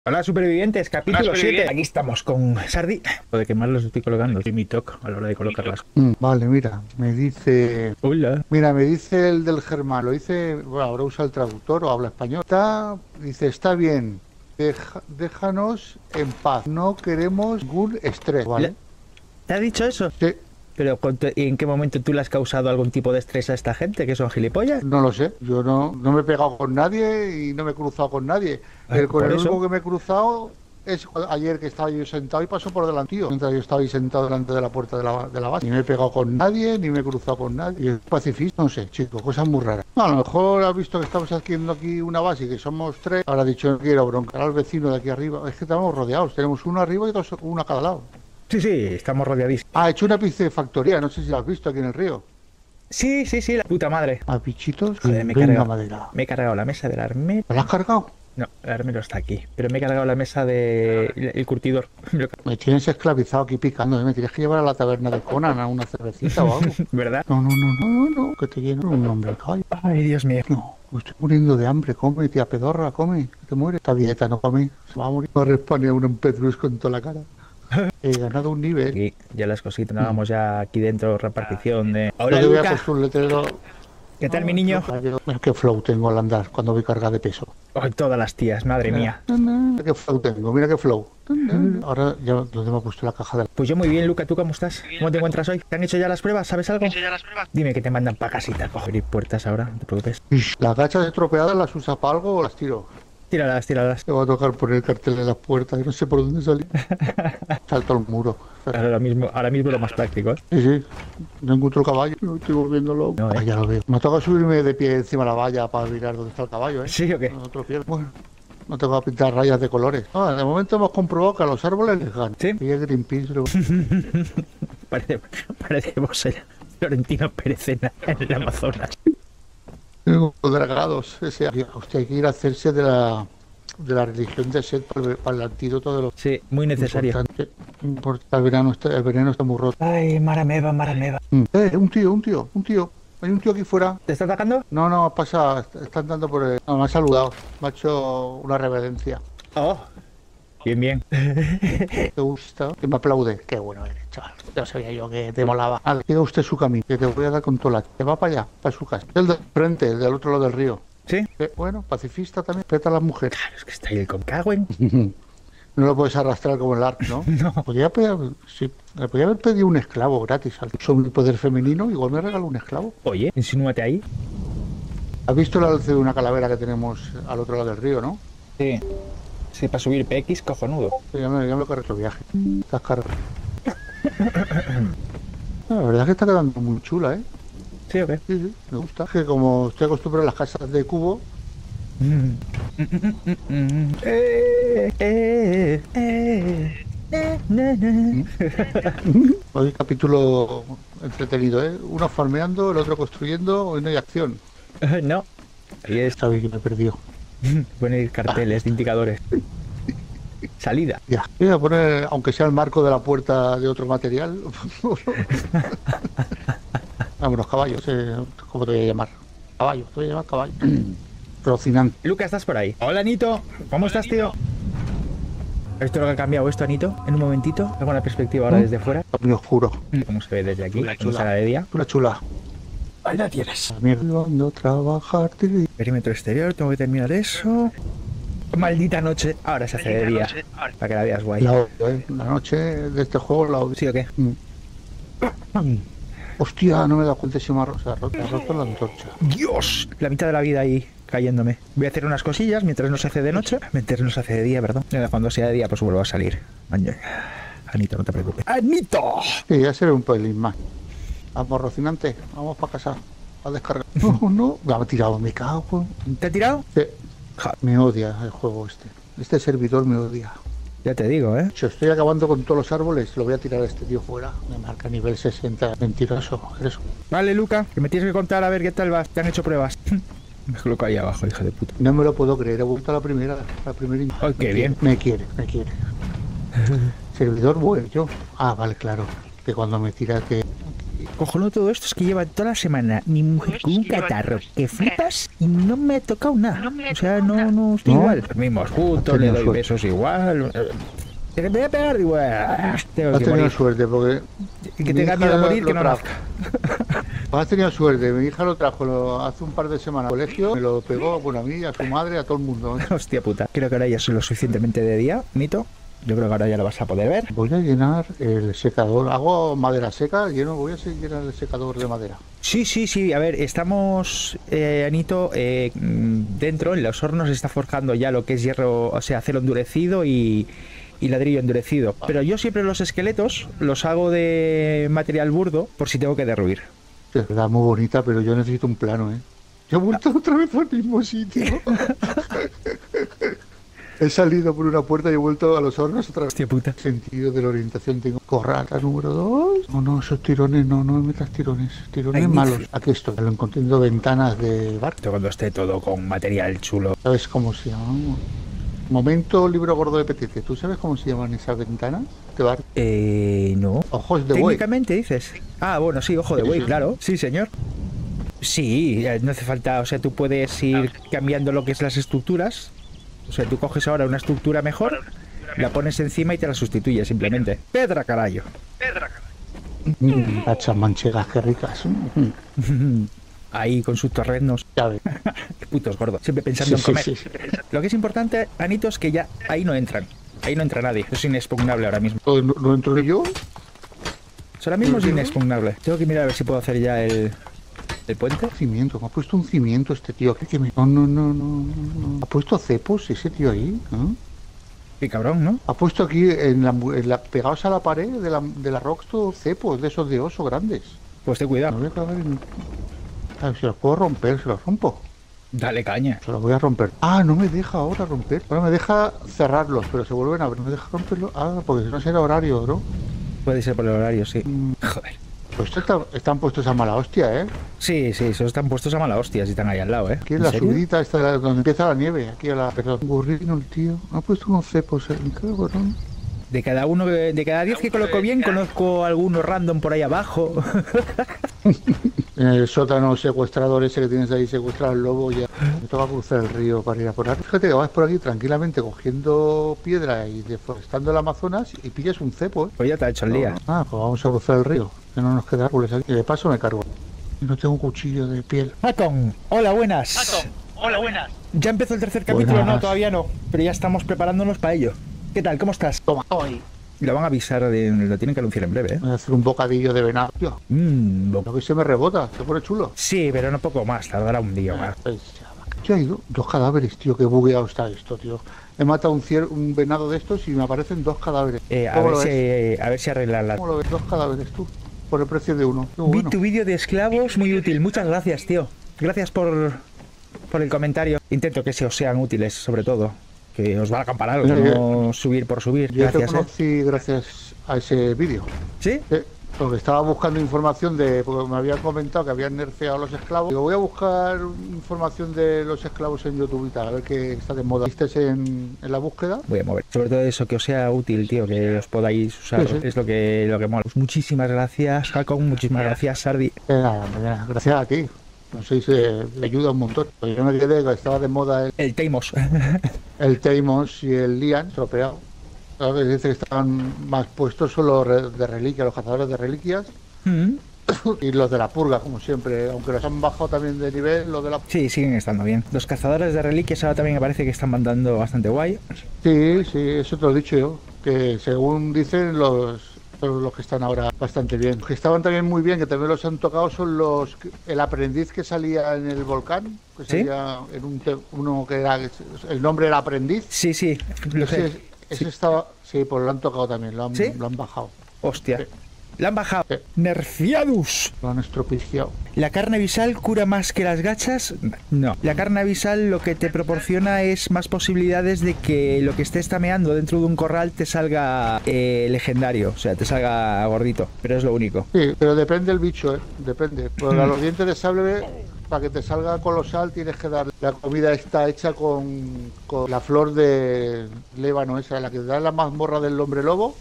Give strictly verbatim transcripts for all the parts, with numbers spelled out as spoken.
Hola supervivientes, capítulo Hola, superviviente. siete. Aquí estamos con Sardi. Lo de quemar los estoy colocando. Y mi toque a la hora de colocarlas. Mm, Vale, mira, me dice... Hola. Mira, me dice el del Germán, lo dice... Bueno, ahora usa el traductor o habla español. Está, dice, está bien, deja- déjanos en paz, no queremos ningún estrés, ¿vale? ¿Te ha dicho eso? Sí, Pero ¿cuánto- ¿y en qué momento tú le has causado algún tipo de estrés a esta gente? ¿Que son gilipollas? no lo sé, yo no, no me he pegado con nadie y no me he cruzado con nadie. Ay, El, con por el eso. único que me he cruzado es cu- ayer que estaba yo sentado y pasó por delante, tío. Mientras yo estaba ahí sentado delante de la puerta de la, de la base. Ni me he pegado con nadie, ni me he cruzado con nadie. Y es pacifista, no sé, chico, cosas muy raras. No, a lo mejor has visto que estamos haciendo aquí una base y que somos tres. Ahora ha dicho, no quiero broncar al vecino de aquí arriba. Es que estamos rodeados, tenemos uno arriba y dos, uno a cada lado. Sí, sí, estamos rodeadísimos. Ah, he hecho una piscifactoría, no sé si la has visto aquí en el río. Sí, sí, sí, la puta madre. A bichitos, Joder, me he venga cargado. madera. Me he cargado la mesa del armero. ¿Me la has cargado? No, el armero está aquí. Pero me he cargado la mesa del de... el curtidor. Me tienes esclavizado aquí picando, ¿eh? Me tienes que llevar a la taberna de Conan a una cervecita o algo. ¿Verdad? No, no, no, no, no, que te lleno un hombre. Ay, Ay, Dios mío. no, me estoy muriendo de hambre. Come, tía pedorra, come, que te mueres. Esta dieta no come, se va a morir. Va a respanear un pedrusco en toda la cara. He ganado un nivel. Aquí ya las cositas. Vamos ya aquí dentro, repartición de... Yo Hola, te voy a Luca. puesto un letrero. ¿Qué tal, mi niño? Mira qué flow tengo al andar cuando voy cargada de peso. Ay, todas las tías, madre mía. Mira qué flow tengo, mira qué flow. Ahora ya donde me ha puesto la caja de la... Pues yo muy bien, Luca, ¿tú cómo estás? ¿Cómo te encuentras hoy? ¿Te han hecho ya las pruebas? ¿Sabes algo? ¿He hecho ya las pruebas? Dime que te mandan para casita. Coger puertas ahora, no te preocupes. Las gachas estropeadas las usas para algo o las tiro. Tíralas, tíralas. Me va a tocar poner el cartel de las puertas y no sé por dónde salir. Salto al muro. Ahora mismo, ahora mismo lo más práctico, ¿eh? Sí, sí. No encuentro el caballo. Me estoy volviendo loco. No, ¿eh? Ah, ya lo veo. Me ha tocado subirme de pie encima de la valla para mirar dónde está el caballo, ¿eh? ¿Sí o qué? En otro pie. Bueno, no tengo que pintar rayas de colores. Ah, de momento hemos comprobado que a los árboles les ganan. ¿Sí? Y es Greenpeace. Pero... Parece, parecemos el Florentino Pérez en, en el Amazonas. Tengo dragados. Ese... Hostia, hay que ir a hacerse de la... de la religión de Set para el, para el antídoto de los... Sí, muy necesario. Importante. Importa, el, verano está, el veneno está muy roto. Ay, marameva, marameva. Mm. Eh, un tío, un tío, un tío. Hay un tío aquí fuera. ¿Te está atacando? No, no, pasa, está andando por el... No, me ha saludado, me ha hecho una reverencia. Oh, bien, bien. ¿Te gusta? Que me aplaude. Qué bueno eres, chaval. Ya sabía yo que te molaba. Vale, siga usted su camino, que te voy a dar con tola. Te va para allá, para su casa. El del frente, el del otro lado del río. ¿Sí? Eh, bueno, pacifista también, respeta a las mujeres. Claro, es que está ahí el concagüen. No lo puedes arrastrar como el arco, ¿no? No. Podría, pe- sí, le podría haber pedido un esclavo gratis. Son el poder femenino, igual me regaló un esclavo. Oye, insínúate ahí. ¿Has visto el alce de una calavera que tenemos al otro lado del río, no? Sí. Sí, para subir P X, cojonudo. Sí, ya me, ya me cargué el viaje. Estás cargado. La verdad es que está quedando muy chula, ¿eh? ¿Sí o qué? Sí, sí, me gusta. Que como estoy acostumbrado a las casas de cubo, Mm. Eh, eh, eh, eh, na, na. hoy capítulo entretenido, ¿eh? Uno farmeando, el otro construyendo, hoy no hay acción. No. Ahí es. Sabéis que me perdió. Poner carteles de indicadores. Salida. Ya. Voy a poner, aunque sea el marco de la puerta de otro material. Vámonos, caballos, eh, ¿cómo te voy a llamar? Caballo, te voy a llamar caballo. Rocinante. Luca, ¿estás por ahí? Hola, Anito. ¿Cómo estás, tío? ¿Esto es lo que ha cambiado esto, Anito? En un momentito. Hago una perspectiva ahora ¿Mm? desde fuera. Muy oscuro. ¿Cómo se ve desde aquí? Chula, ¿Cómo chula. será de día? Una chula. Ahí la tienes. La mierda. Cuando trabajar, te- Perímetro exterior, tengo que terminar eso. Maldita noche. Ahora se hace de día. Para que la veas guay. La odio, ¿eh? La noche de este juego la odio. ¿Sí o qué? Mm. Hostia, no me he dado cuenta si me ha ro- se ha roto, se ha roto la antorcha. ¡Dios! La mitad de la vida ahí cayéndome. Voy a hacer unas cosillas mientras no se hace de noche. Mientras no se hace de día, perdón. Y cuando sea de día, pues vuelvo a salir. Año. Anito, no te preocupes. ¡Anito! Sí, ya seré un pelín más. Vamos, Rocinante, vamos para casa. A descargar. No, no, me ha tirado, me cago. ¿Te ha tirado? Sí, me odia el juego este. Este servidor me odia. Ya te digo, ¿eh? Si estoy acabando con todos los árboles, lo voy a tirar a este tío fuera. Me marca nivel sesenta. Mentiroso, eres un... Vale, Luca, que me tienes que contar a ver qué tal vas. Te han hecho pruebas. Me coloco ahí abajo, hija de puta. No me lo puedo creer, he vuelto a la primera. La primera... Ay, qué Me bien. quiere, Me quiere, me quiere. Servidor bueno, yo. Ah, vale, claro. Que cuando me tira que... cojonudo de todo esto es que lleva toda la semana mi mujer con un catarro que flipas y no me ha tocado nada. O sea, no, no estoy ¿No? igual. Dormimos juntos, le doy besos igual. Que me voy a pegar, digo, ah, tengo Has que tenido morir. suerte porque... Que mi tenga hija miedo a morir, lo que no trajo. nazca. Has tenido suerte, mi hija lo trajo lo- hace un par de semanas al colegio, me lo pegó, bueno, a mí, a su madre, a todo el mundo. Hostia puta. Creo que ahora ya soy lo suficientemente de día, Nito. Yo creo que ahora ya lo vas a poder ver. Voy a llenar el secador, hago madera seca, lleno, voy a llenar el secador de madera. Sí, sí, sí. A ver, estamos, eh, Anito, eh, mm, dentro, en los hornos, se está forjando ya lo que es hierro, o sea, acero endurecido y, y ladrillo endurecido. Pero yo siempre los esqueletos los hago de material burdo por si tengo que derruir. Es verdad, muy bonita, pero yo necesito un plano, ¿eh? Yo he vuelto otra vez al mismo sitio. He salido por una puerta y he vuelto a los hornos otra vez. Hostia puta. Sentido de la orientación tengo. Corral, la número dos. No, no, esos tirones, no, no me metas tirones. Tirones Ay, malos. Aquí estoy. Lo encontrando ventanas de bar. Cuando esté todo con material chulo. ¿Sabes cómo se llaman? Momento, libro gordo de Petete. ¿Tú sabes cómo se llaman esas ventanas de bar? Eh, no. Ojos de buey. Técnicamente dices. Ah, bueno, sí, ojo de Sí, buey, sí. claro. Sí, señor. Sí, eh, no hace falta, o sea, tú puedes ir cambiando lo que es las estructuras. O sea, tú coges ahora una estructura mejor, la pones encima y te la sustituyes simplemente. Pedra, carayo. Mm, Pachas manchegas, qué ricas. Mm, Ahí con sus torrenos. Ya ves. Qué putos gordos. Siempre pensando Sí, en sí, comer. sí. Lo que es importante, Anito, es que ya ahí no entran. Ahí no entra nadie. Eso es inexpugnable ahora mismo. Pues no, no entro ni yo. Eso ahora mismo es inexpugnable. Tengo que mirar a ver si puedo hacer ya el, el puente. Cimiento, me ha puesto un cimiento este tío. ¿Qué, qué me... No, no, no, no, no, no. Ha puesto cepos ese tío ahí. ¿Eh? Qué cabrón, ¿no? Ha puesto aquí, en la, en la- pegados a la pared de la, de la Rockstone, cepos de esos de oso grandes. Pues ten Me cuidado. voy a cagar en... A ver, si los puedo romper, se los rompo. Dale caña. Se los voy a romper. Ah, no me deja ahora romper. Ahora me deja cerrarlos, pero se vuelven a abrir. No me deja romperlos. Ah, porque si no será horario, ¿no? Puede ser por el horario, sí. Mm, Joder. Pues estos están, están puestos a mala hostia, ¿eh? Sí, sí, esos están puestos a mala hostia si están ahí al lado, ¿eh? Aquí en ¿En la serio? subidita esta de la- donde empieza la nieve. Aquí a la... Perdón. Burrino el tío. Ha puesto unos cepos, ¿eh? Qué cabrón. De cada uno, que- de cada diez que coloco bien, conozco algunos random por ahí abajo. En el sótano secuestrador ese que tienes ahí secuestrado al lobo, ya me toca cruzar el río para ir a por ahí. Fíjate que vas por aquí tranquilamente cogiendo piedra y deforestando el Amazonas y pillas un cepo, ¿eh? Pues ya te ha hecho el día. Ah, pues vamos a cruzar el río, que no nos queda árboles aquí. Y de paso me cargo. Y no tengo cuchillo de piel. Acon, hola, buenas. Hola, buenas. Ya empezó el tercer capítulo, Buenas. no, todavía no. Pero ya estamos preparándonos para ello. ¿Qué tal? ¿Cómo estás? Toma, hoy. Lo van a avisar, de- lo tienen que anunciar en breve, ¿eh? Voy a hacer un bocadillo de venado. Tío, Mm, bo- lo que se me rebota, se pone chulo. sí, pero no poco más, tardará un día más. Pues, Yo he ido dos cadáveres, tío, qué bugueado está esto, tío. He matado un, cier- un venado de estos y me aparecen dos cadáveres. Eh, a, ¿Cómo ver lo si, ves? a ver si arreglan la... ¿Cómo lo ves? Dos cadáveres tú, por el precio de uno. Qué Vi bueno. tu vídeo de esclavos, muy útil. Muchas gracias, tío. Gracias por, por el comentario. Intento que se os sean útiles, sobre todo. Que os valgan para algo, Sí. no subir por subir. Yo te Gracias, ¿eh? conocí gracias a ese vídeo. ¿Sí? Sí, porque estaba buscando información de... Porque me habían comentado que habían nerfeado a los esclavos. Digo, voy a buscar información de los esclavos en YouTube y tal, a ver qué está de moda. ¿Viste en, en la búsqueda? Voy a mover. Sobre todo eso, que os sea útil, tío, que os podáis usar. Sí, sí. Es lo que, lo que mola. Pues muchísimas gracias, Hakon. Muchísimas gracias, Sardi. Eh, nada, nada, gracias a ti. No sé si eh, le ayuda un montón. Porque yo me quedé que estaba de moda el, El Teimos. el Teimos y el Lian, estropeado. Claro que dice que estaban más puestos son los re- de reliquias, los cazadores de reliquias Mm. y los de la purga, como siempre. Aunque los han bajado también de nivel, los de la... Sí, siguen estando bien. Los cazadores de reliquias ahora también me parece que están mandando bastante guay. Sí, sí, eso te lo he dicho yo. Que según dicen los... son los que están ahora bastante bien. Los que estaban también muy bien, que también los han tocado, son los el aprendiz que salía en el volcán, que ¿Sí? salía en un te- uno que era el nombre era aprendiz. Sí, sí, lo sé. Ese, ese estaba, sí, pues lo han tocado también, lo han, ¿Sí? lo han bajado, Hostia. Sí. La han bajado. Sí. Nerfiadus. lo han estropiciado. ¿La carne visal cura más que las gachas? No. La carne visal lo que te proporciona es más posibilidades de que lo que estés tameando dentro de un corral te salga eh, legendario, o sea, te salga gordito, pero es lo único. Sí, pero depende del bicho, ¿eh? Depende. Porque a los dientes de sable, para que te salga colosal, tienes que dar. La comida está hecha con, con la flor de lébano, esa, la que da en la mazmorra del hombre lobo.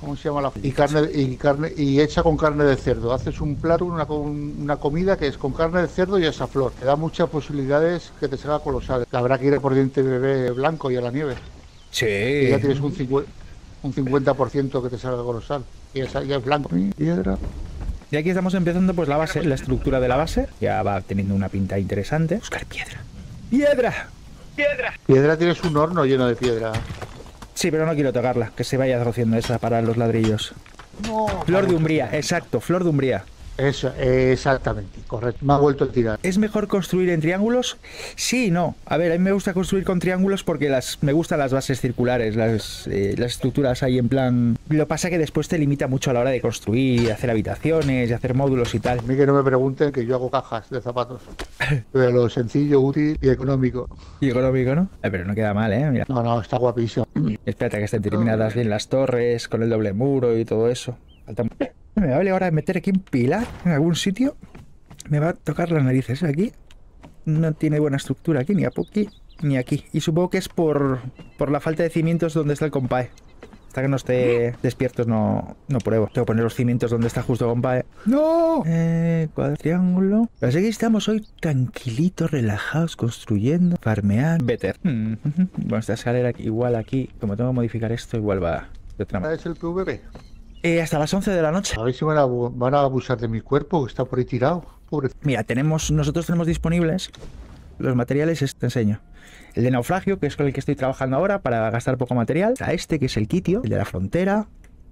¿Cómo se llama la y carne y carne y hecha con carne de cerdo? Haces un plato, una, una comida que es con carne de cerdo y esa flor. Te da muchas posibilidades que te salga colosal. Habrá que ir por diente bebé blanco y a la nieve. Sí. Y ya tienes un cincuenta, un cincuenta por ciento que te salga colosal. Y esa ya es blanco. Piedra. Y aquí estamos empezando pues la base, la estructura de la base. Ya va teniendo una pinta interesante. Buscar piedra. ¡Piedra! ¡Piedra! Piedra, tienes un horno lleno de piedra. Sí, pero no quiero tocarla, que se vaya rociando esa para los ladrillos. No. Flor de umbría, exacto, flor de umbría. Eso, exactamente, correcto. Me ha vuelto a tirar. ¿Es mejor construir en triángulos? Sí y no. A ver, a mí me gusta construir con triángulos porque las, me gustan las bases circulares, las, eh, las estructuras ahí en plan... Lo que pasa es que después te limita mucho a la hora de construir, hacer habitaciones y hacer módulos y tal. A mí que no me pregunten que yo hago cajas de zapatos. Pero lo sencillo, útil y económico. Y económico, ¿no? Eh, pero no queda mal, ¿eh? Mira. No, no, está guapísimo. Espérate que estén terminadas bien las torres, con el doble muro y todo eso. Falta... Me vale ahora meter aquí un pilar en algún sitio. Me va a tocar las narices. Aquí no tiene buena estructura, aquí ni aquí ni aquí. Y supongo que es por, por la falta de cimientos donde está el compae. Hasta que no esté despiertos no, no pruebo. Tengo que poner los cimientos donde está justo compae. ¡No! Eh, cuadro, triángulo. Pero así que estamos hoy tranquilitos, relajados, construyendo, farmear. Better. Mm -hmm. Bueno, esta escalera igual aquí, como tengo que modificar esto, igual va de otra manera. ¿Es el P V P? Eh, hasta las once de la noche. A ver si van a, van a abusar de mi cuerpo, que está por ahí tirado. Pobre. Mira, tenemos, nosotros tenemos disponibles los materiales, te enseño. El de naufragio, que es con el que estoy trabajando ahora para gastar poco material. Está este, que es el quitio, el de la frontera,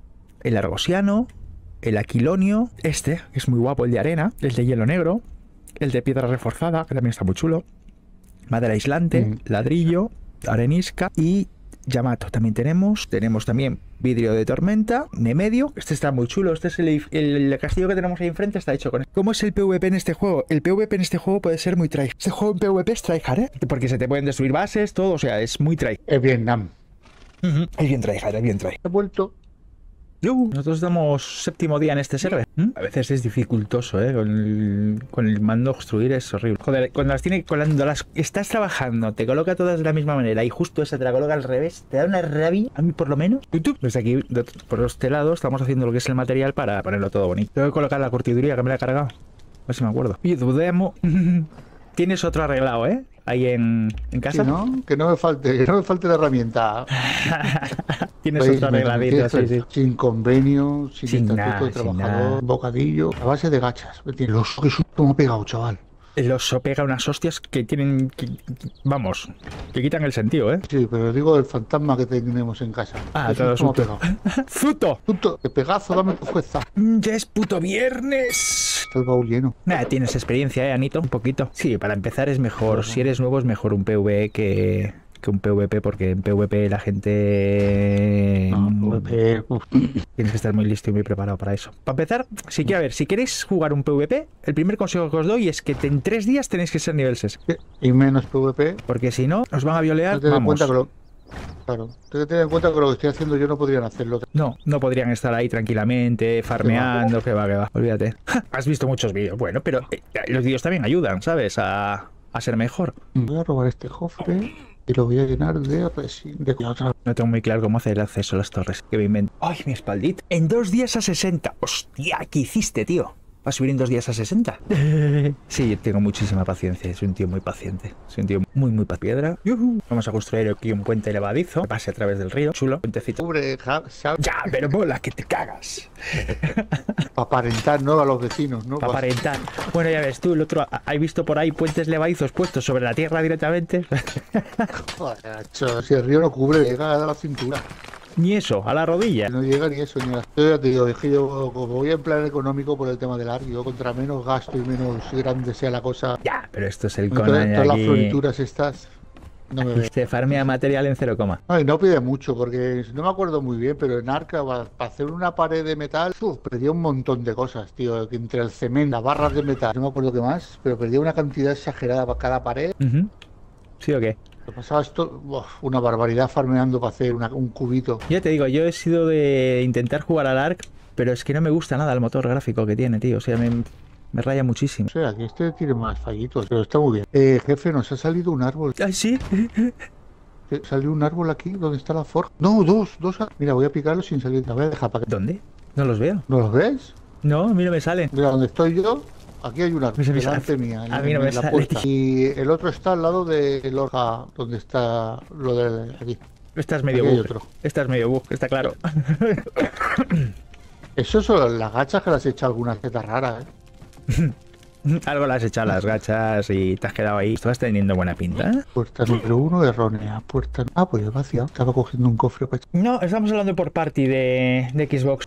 el argosiano, el aquilonio, este, que es muy guapo, el de arena, el de hielo negro, el de piedra reforzada, que también está muy chulo, madera aislante, mm. ladrillo, arenisca y... Yamato también tenemos, tenemos también vidrio de tormenta, de medio, este está muy chulo, este es el, el, el castillo que tenemos ahí enfrente, está hecho con él. ¿Cómo es el P V P en este juego? El P V P en este juego puede ser muy tryhard. Este juego en P V P es tryhard, ¿eh? Porque se te pueden destruir bases, todo, o sea, es muy tryhard. Es Vietnam. Uh-huh. Es bien tryhard, es bien tryhard. He vuelto. Nosotros estamos séptimo día en este server. ¿Mm? A veces es dificultoso, ¿eh? Con el, con el mando construir es horrible. Joder, cuando las tiene, cuando las estás trabajando, te coloca todas de la misma manera y justo esa te la coloca al revés, te da una rabia, a mí por lo menos. Desde aquí, de, por este lado, estamos haciendo lo que es el material para ponerlo todo bonito. Tengo que colocar la curtiduría que me la he cargado. A ver si me acuerdo. Oye, Dudemo, tienes otro arreglado, ¿eh? Ahí en, en casa. Sí, ¿no? Que no me falte, que no me falte la herramienta. Tienes otro arregladito, sí, sí. Sin convenio, sin, sin estatuto de trabajador, bocadillo, a base de gachas. Los que me ha pegado, chaval. El oso pega unas hostias que tienen, que, vamos, que quitan el sentido, ¿eh? Sí, pero digo el fantasma que tenemos en casa. Ah, todo susto. ¡Zuto! ¡Zuto! ¡Qué pegazo! ¡Dame tu fuerza! ¡Ya es puto viernes! Está el baúl lleno. Nada, tienes experiencia, ¿eh, Anito? Un poquito. Sí, para empezar es mejor. Bueno. Si eres nuevo es mejor un P V E que... que un P V P, porque en P V P la gente... No, P V P... Tienes que estar muy listo y muy preparado para eso. Para empezar, si quiero ver, si queréis jugar un P V P, el primer consejo que os doy es que en tres días tenéis que ser nivel seis. Y menos P V P. Porque si no, os van a violear, ten vamos. En cuenta que lo... Claro, tengo que tener en cuenta que lo que estoy haciendo yo no podrían hacerlo. No, no podrían estar ahí tranquilamente, farmeando, que va, que va. Olvídate. Has visto muchos vídeos. Bueno, pero eh, los vídeos también ayudan, ¿sabes? A, a ser mejor. Voy a robar este cofre y lo voy a llenar de resina. De... No tengo muy claro cómo hacer el acceso a las torres. Que me invento. ¡Ay, mi espaldita! En dos días a sesenta. ¡Hostia! ¿Qué hiciste, tío? ¿Va a subir en dos días a sesenta? Sí, tengo muchísima paciencia. Soy un tío muy paciente. Soy un tío muy, muy paciente. Piedra. ¡Yuhu! Vamos a construir aquí un puente elevadizo que pase a través del río. Chulo. Puentecito. Pobre, ja, ja. Ya, pero mola, que te cagas. Para aparentar, ¿no? A los vecinos, ¿no? Para aparentar. Bueno, ya ves tú, el otro... ¿Has visto por ahí puentes levadizos puestos sobre la tierra directamente? Joder, si el río no cubre, llega a la cintura. Ni eso, a la rodilla. No llega ni eso, ni a la... Yo ya te digo, es que yo como voy en plan económico por el tema del ar, yo contra menos gasto y menos grande sea la cosa... Ya, pero esto es el Conan Conan todas aquí... las florituras estas... No me ve. Se farmea material en cero coma. Ay, no pide mucho, porque no me acuerdo muy bien, pero en Arca, para hacer una pared de metal, uf, perdía un montón de cosas, tío. Entre el cemento, las barras de metal, no me acuerdo qué más, pero perdía una cantidad exagerada para cada pared. Uh-huh. ¿Sí o qué? Lo pasaba esto, uf, una barbaridad farmeando para hacer una, un cubito. Ya te digo, yo he sido de intentar jugar al Ark, pero es que no me gusta nada el motor gráfico que tiene, tío. O sea, me, me raya muchísimo. O sea, que este tiene más fallitos, pero está muy bien. Eh, jefe, nos ha salido un árbol. Ay, sí. Que salió un árbol aquí, ¿dónde está la forja? No, dos, dos. ar- Mira, voy a picarlo sin salir. La voy a dejar para que... ¿Dónde? No los veo. ¿No los ves? No, a mí no me salen. Mira, donde estoy yo, aquí hay un árbol, Pues a mí- delante mía, en, a mí no en me la sale. puerta. Y el otro está al lado de Lorca, donde está lo de aquí. Estás medio Aquí hay bug. otro. Estás medio bug, está claro. Eso son las gachas que las he hecho alguna zeta rara, ¿eh? Algo las has echado a las gachas y te has quedado ahí. Estás teniendo buena pinta, ¿eh? Puerta número uno, errónea. Puerta... Ah, pues es vacía. Estaba cogiendo un cofre para... No, estamos hablando por party de, de Xbox.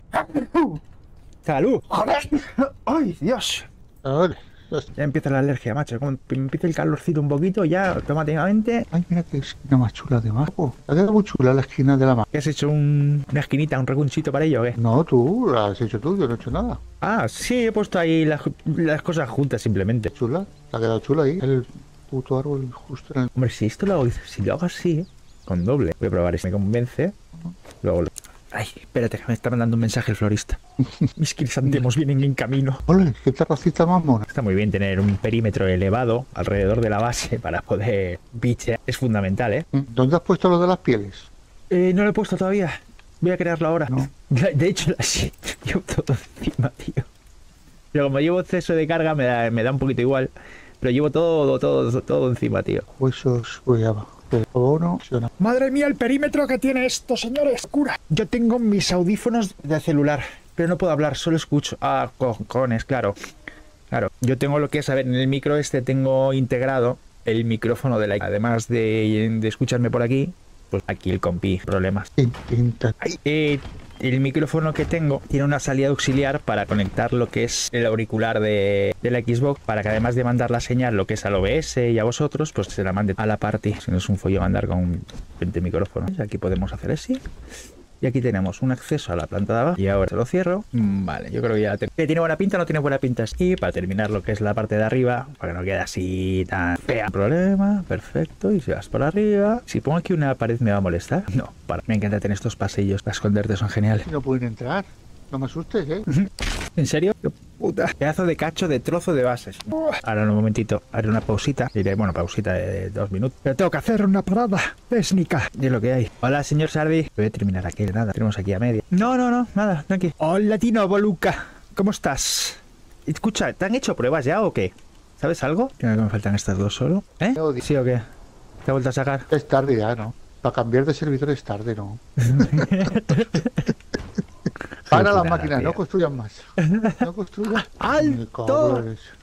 ¡Salud! ¡Joder! ¡Ay, Dios! Vale. Ya empieza la alergia, macho. Como empieza el calorcito un poquito, ya automáticamente. Ay, mira qué esquina más chula de Marco. Ha quedado muy chula la esquina de la mano. ¿Qué has hecho? Un- una esquinita, un recunchito para ello, o qué? No, tú, la has hecho tú, yo no he hecho nada. Ah, sí, he puesto ahí las, las cosas juntas simplemente. Chula, te ha quedado chula ahí. El puto árbol justo en el... Hombre, si esto lo hago, si lo hago así, con doble, voy a probar si me convence. Luego lo... Ay, espérate, que me está mandando un mensaje el florista. Mis crisantemos vienen en camino. Ole, qué terracita más mona. Está muy bien tener un perímetro elevado alrededor de la base para poder bichear. Es fundamental, ¿eh? ¿Dónde has puesto lo de las pieles? Eh, no lo he puesto todavía. Voy a crearlo ahora. No. De hecho, la llevo todo encima, tío. Pero como llevo exceso de carga, me da, me da un poquito igual. Pero llevo todo, todo, todo encima, tío. Huesos, voy abajo. Uno, funciona. Madre mía, el perímetro que tiene esto, señores. Cura. Yo tengo mis audífonos de celular, pero no puedo hablar, solo escucho. Ah, cojones, claro. Claro, yo tengo lo que es, a ver, en el micro este tengo integrado el micrófono de la... Además de, de escucharme por aquí, pues aquí el compi, problemas. Tin, tin, ta. Ay, eh, el micrófono que tengo tiene una salida auxiliar para conectar lo que es el auricular de, de la Xbox, para que además de mandar la señal lo que es al O B S y a vosotros, pues se la mande a la party. Si no es un follo mandar con veinte micrófonos. Aquí podemos hacer así. Y aquí tenemos un acceso a la planta de abajo. Y ahora se lo cierro. Mm, Vale, yo creo que ya la tengo. ¿Tiene buena pinta o no tiene buena pinta? Y para terminar lo que es la parte de arriba, para que no quede así tan fea. Problema, perfecto. Y si vas por arriba, si pongo aquí una pared, ¿me va a molestar? No, para. Me encanta tener estos pasillos. Para esconderte son geniales. No pueden entrar. No me asustes, ¿eh? ¿En serio? ¡Qué puta! Pedazo de cacho de trozo de bases. Ahora un momentito, haré una pausita. Diré, bueno, pausita de dos minutos. Pero tengo que hacer una parada técnica. Y es lo que hay. Hola, señor Sardi. Voy a terminar aquí, nada. Tenemos aquí a media. No, no, no, nada, tranqui. Hola, Tino Boluca. ¿Cómo estás? Escucha, ¿te han hecho pruebas ya o qué? ¿Sabes algo? Creo que me faltan estas dos solo. ¿Eh? ¿Sí o qué? ¿Te ha vuelto a sacar? Es tarde ya, ¿no? Para cambiar de servidor es tarde, ¿no? Para las máquinas, no construyan más. No construyan. ¡Alto!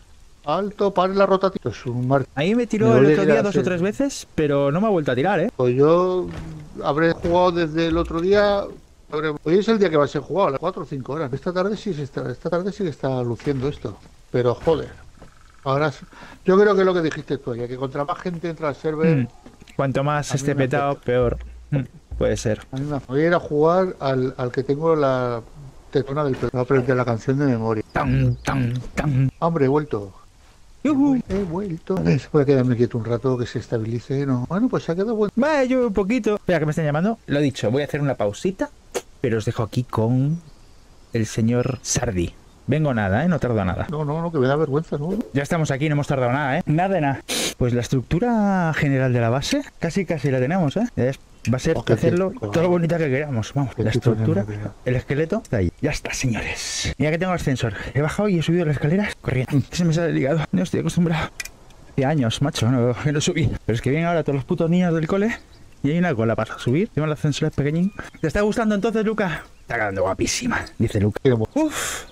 Alto, para la rotativa. Es un mar... Ahí me tiró Me el duele otro día ir a dos o hacer- tres veces, pero no me ha vuelto a tirar, ¿eh? Pues yo habré jugado desde el otro día. habré- Hoy es el día que va a ser jugado, a las cuatro o cinco horas. Esta tarde sí se está, esta tarde sí que está luciendo esto. Pero joder. Ahora es- yo creo que es lo que dijiste tú, ya que contra más gente entra al server, Mm. Cuanto más A mí esté me petado, afecta. peor. Mm, Puede ser. a mí me voy a ir a jugar al, al que tengo la tetona del pelo. Voy a aprender la canción de memoria. Tan, tan, tan. Hombre, he vuelto. Yujú. He vuelto. Voy a quedarme quieto un rato que se estabilice. No. Bueno, pues se ha quedado bueno. Vale, yo un poquito. Espera, que me están llamando. Lo dicho, voy a hacer una pausita, pero os dejo aquí con el señor Sardi. Vengo nada, ¿eh? No tardo nada. No, no, no, que me da vergüenza, ¿no? Ya estamos aquí, no hemos tardado nada, ¿eh? Nada de nada. Pues la estructura general de la base, casi casi la tenemos, ¿eh? Es- Va a ser Oh, qué hacerlo tipo. todo lo bonita que queramos. Vamos, Qué la tipo de estructura, movida. el esqueleto, está ahí. Ya está, señores. Mira que tengo ascensor. He bajado y he subido las escaleras corriendo. Que se me sale ligado. No estoy acostumbrado. Hace años, macho, no, que no subí. Pero es que vienen ahora todos los putos niños del cole y hay una cola para subir. Tengo el ascensor es pequeñín. ¿Te está gustando entonces, Luca? Está quedando guapísima, dice Luca. Uf.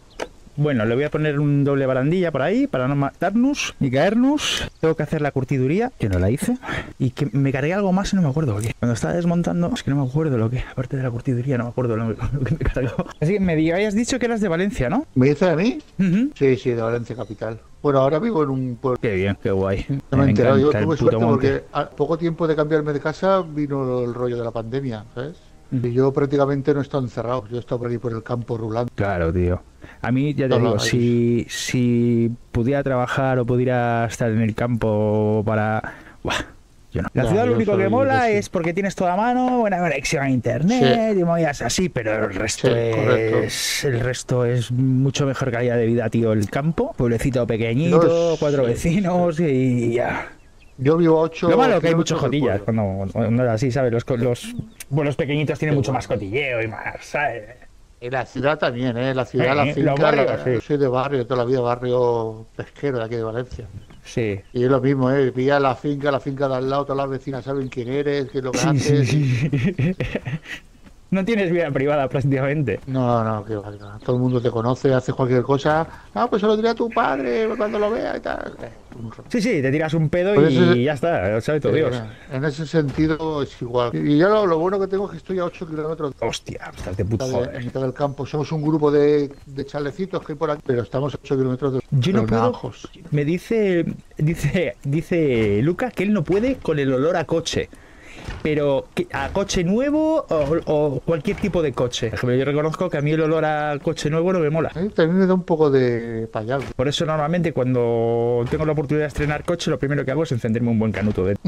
Bueno, le voy a poner un doble barandilla por ahí para no matarnos ni caernos. Tengo que hacer la curtiduría, que no la hice. Y que me cargué algo más y no me acuerdo qué. Cuando estaba desmontando, es que no me acuerdo lo que. Aparte de la curtiduría, no me acuerdo lo, lo que me cargó. Así que me di- habías dicho que eras de Valencia, ¿no? ¿Me dice a mí? Ujú. Sí, sí, de Valencia capital. Bueno, ahora vivo en un pueblo. Qué bien, qué guay. No me he enterado, yo encanta el tuve puto suerte monte. porque a poco tiempo de cambiarme de casa vino el rollo de la pandemia, ¿sabes? Mm. Y yo prácticamente no he estado encerrado, yo he estado por ahí por el campo rulando. Claro, tío. A mí, ya te No, no, digo, ahí. si, si pudiera trabajar o pudiera estar en el campo para... Buah, yo no. La Ya, ciudad lo yo único que soy- mola yo sí. es porque tienes toda a mano, buena conexión a internet y movidas así, pero el resto Sí, correcto. es... El resto es mucho mejor calidad de vida, tío. El campo, pueblecito pequeñito, Los- cuatro sí, vecinos y ya. Yo vivo a ocho Lo malo es que hay muchos kilómetros del cotillas pueblo. cuando, cuando es así, ¿sabes? Los, co- los vuelos pequeñitos tienen mucho más cotilleo y más, ¿sabes? En la ciudad también, ¿eh? En la ciudad, la Eh, finca, los barrios, la- sí. yo soy de barrio, toda la vida barrio pesquero de aquí de Valencia. Sí. Y es lo mismo, ¿eh? Pilla la finca, la finca de al lado, todas las vecinas saben quién eres, qué es lo que Sí, sí, haces. y- sí. No tienes vida privada prácticamente. No, no, que va, que va. Todo el mundo te conoce, haces cualquier cosa. Ah, pues se lo diré a tu padre cuando lo vea y tal. Eh, un rollo. Sí, sí, te tiras un pedo Pues y ese- ya está, lo sabe todo Dios. Eh, en ese sentido es igual. Y yo lo, lo bueno que tengo es que estoy a ocho kilómetros Hostia, estás de puta de, en joder. mitad del campo. Somos un grupo de, de chalecitos que hay por aquí, pero estamos a ocho kilómetros de Yo no los puedo. naranjos. Me dice, dice, dice Luca que él no puede con el olor a coche. Pero ¿qué- a coche nuevo o, o cualquier tipo de coche. Por ejemplo, yo reconozco que a mí el olor a coche nuevo no me mola. Eh, También me da un poco de payal. Por eso normalmente cuando tengo la oportunidad de estrenar coche, lo primero que hago es encenderme un buen canuto de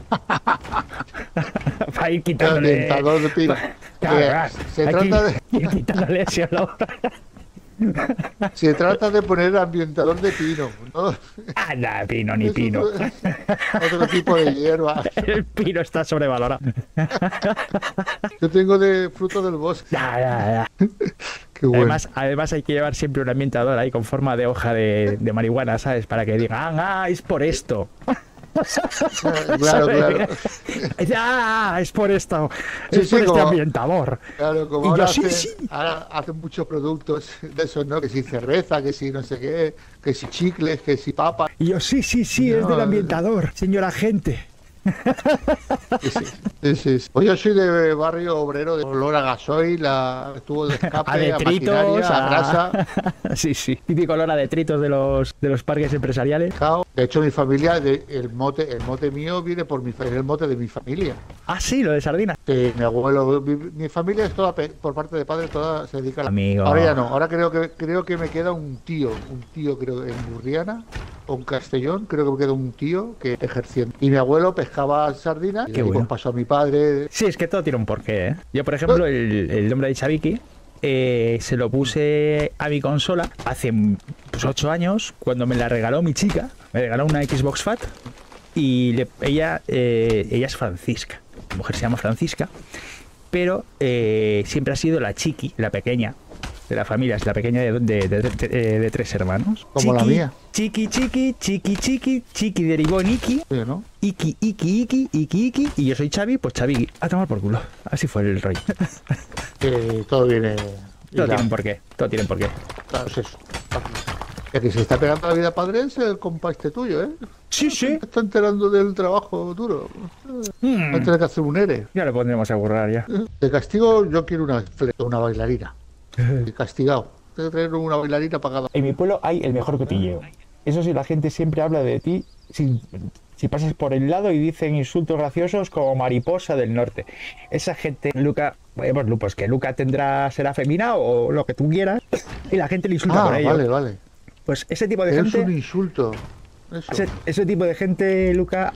para ir El quitándole. ambientador de pino. Claro, Eh, claro. se, Aquí, trata de, ir quitándole ese olor. se trata de poner ambientador de pino, ¿no? Anda, pino ni Es pino. Otro, otro tipo de hierba. El pino está sobrevalorado. Yo tengo de fruto del bosque. Ya, ya, ya. Qué bueno. Además, además hay que llevar siempre un ambientador ahí con forma de hoja de, de marihuana, ¿sabes? Para que digan, ah, es por esto. Claro, claro. Ah, es por esto. Sí, Es sí, por este como- ambientador. Claro, como Y ahora, yo, sí, hace- sí. ahora hacen muchos productos de esos, ¿no? Que si cerveza, que si no sé qué, que si chicles, que si papa. Y yo, sí, sí, sí, es No, del eh. ambientador, señor agente. Sí, sí, sí, sí, sí. Pues yo soy de barrio obrero, de olor a gasoil, a tubo de escape, A a, detritos, maquinaria, a a... grasa. Sí, sí. Típico olor a detritos de los, de los parques empresariales. Cao. De hecho, mi familia, de- el mote, el mote mío viene por mi, fa- es el mote de mi familia. Ah, sí, lo de sardina. Que mi abuelo, mi, mi familia es toda, pe- por parte de padre, toda se dedica a la... Amigo. Ahora ya no, ahora creo que creo que me queda un tío, un tío creo en Burriana o en Castellón, creo que me queda un tío que ejerciendo. Y mi abuelo pescaba sardinas, y Qué de ahí, bueno. pues, pasó a mi padre. Sí, es que todo tiene un porqué, ¿eh? Yo, por ejemplo, el, el nombre de Chaviki eh, se lo puse a mi consola hace pues, ocho años, cuando me la regaló mi chica. Me regaló una Xbox Fat y le- ella, eh, ella es Francisca. La mujer se llama Francisca, pero eh, siempre ha sido la chiqui, la pequeña de la familia, es la pequeña de, de- de- de- de- de tres hermanos. Como la Chiqui, mía. Chiqui, chiqui, chiqui, chiqui, chiqui derivó en Iki. Sí, ¿no? Iki, Iki, Iki, Iki, Iki, y yo soy Xavi, pues Xavi, a tomar por culo. Así fue el rollo. Que todo viene... Todo hilado. tiene un porqué, todo tiene un porqué. Claro, es eso. El que se está pegando la vida padre es el compa este tuyo, ¿eh? Sí, sí. Se está enterando del trabajo duro. Mm, Va a tener que hacer un E R E. ya lo pondremos a currar ya. De castigo yo quiero una, fle- una bailarina. De castigado. Tengo que traer una bailarina pagada. En mi pueblo hay el mejor cotilleo. Eso sí, la gente siempre habla de ti si, si pasas por el lado y dicen insultos graciosos como mariposa del norte. Esa gente, Luca, bueno, pues, pues que Luca tendrá, será femina o lo que tú quieras, y la gente le insulta Ah, por ello. vale, vale. Pues ese tipo de Es gente... un insulto. Eso. Ese, ese tipo de gente, Luca.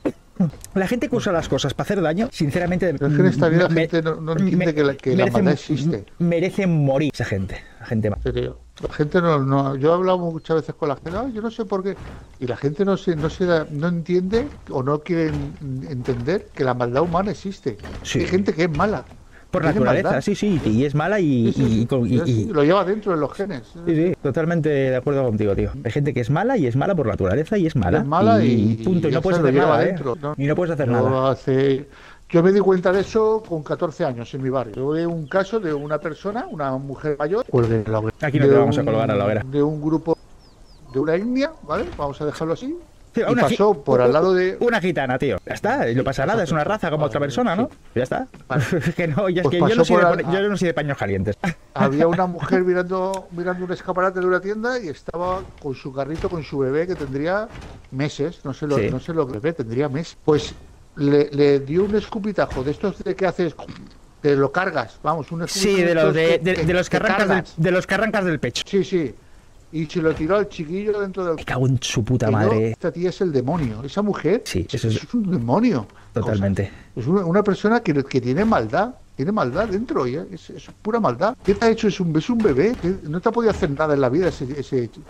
La gente que usa las cosas para hacer daño, sinceramente. Pero es que en esta vida la me- gente no, no entiende me- que la, que la merecen- maldad existe. Merecen morir esa gente. La gente ma- En serio. La gente no, no. Yo he hablado muchas veces con la gente. "Ay, yo no sé por qué. Y la gente no se, no se da- no entiende o no quiere en- entender que la maldad humana existe. Sí. Hay gente que es mala. Por Tiene naturaleza, maldad. sí, sí, y es mala y. Sí, sí, y- sí. y con- y- Es- y- lo lleva dentro en los genes. sí, sí, totalmente de acuerdo contigo, tío. Hay gente que es mala y es mala por naturaleza y es mala. Es mala y- punto. Y y no ya puedes se lo hacer lleva nada, ¿eh? dentro, ¿no? Y no puedes hacer Yo nada. hace- Yo me di cuenta de eso con catorce años en mi barrio. Yo vi un caso de una persona, una mujer mayor, cuelgue la hoguera. Aquí no De te vamos a un- colgar a la hoguera. De un grupo, de una etnia, ¿vale? Vamos a dejarlo así. Sí, Y una gi- pasó por al lado de... Una gitana, tío. Ya está, y no pasa nada, es una raza como otra persona, ¿no? Ya está. Vale. Es que no, ya es Pues que yo no, pasó soy de, por poner- al- yo no soy de paños calientes. Había una mujer mirando, mirando un escaparate de una tienda y estaba con su carrito, con su bebé que tendría meses, no sé lo, Sí. no sé lo que bebé, tendría meses. Pues le, le dio un escupitajo de estos de que haces, que lo cargas, vamos, un escupitajo Sí, de los, de, estos de- que- de los que arrancas del, cargas. de los que arrancas del pecho. Sí, sí. Y se lo tiró al chiquillo dentro del... Me cago en su puta Y yo, madre. esta tía es el demonio. Esa mujer Sí, eso es- un demonio. Totalmente. O sea, es una, una persona que, que tiene maldad. Tiene maldad dentro. ¿Ya? Es, es pura maldad. ¿Qué te ha hecho? Es un, es un bebé. que no te ha podido hacer nada en la vida ese, ese,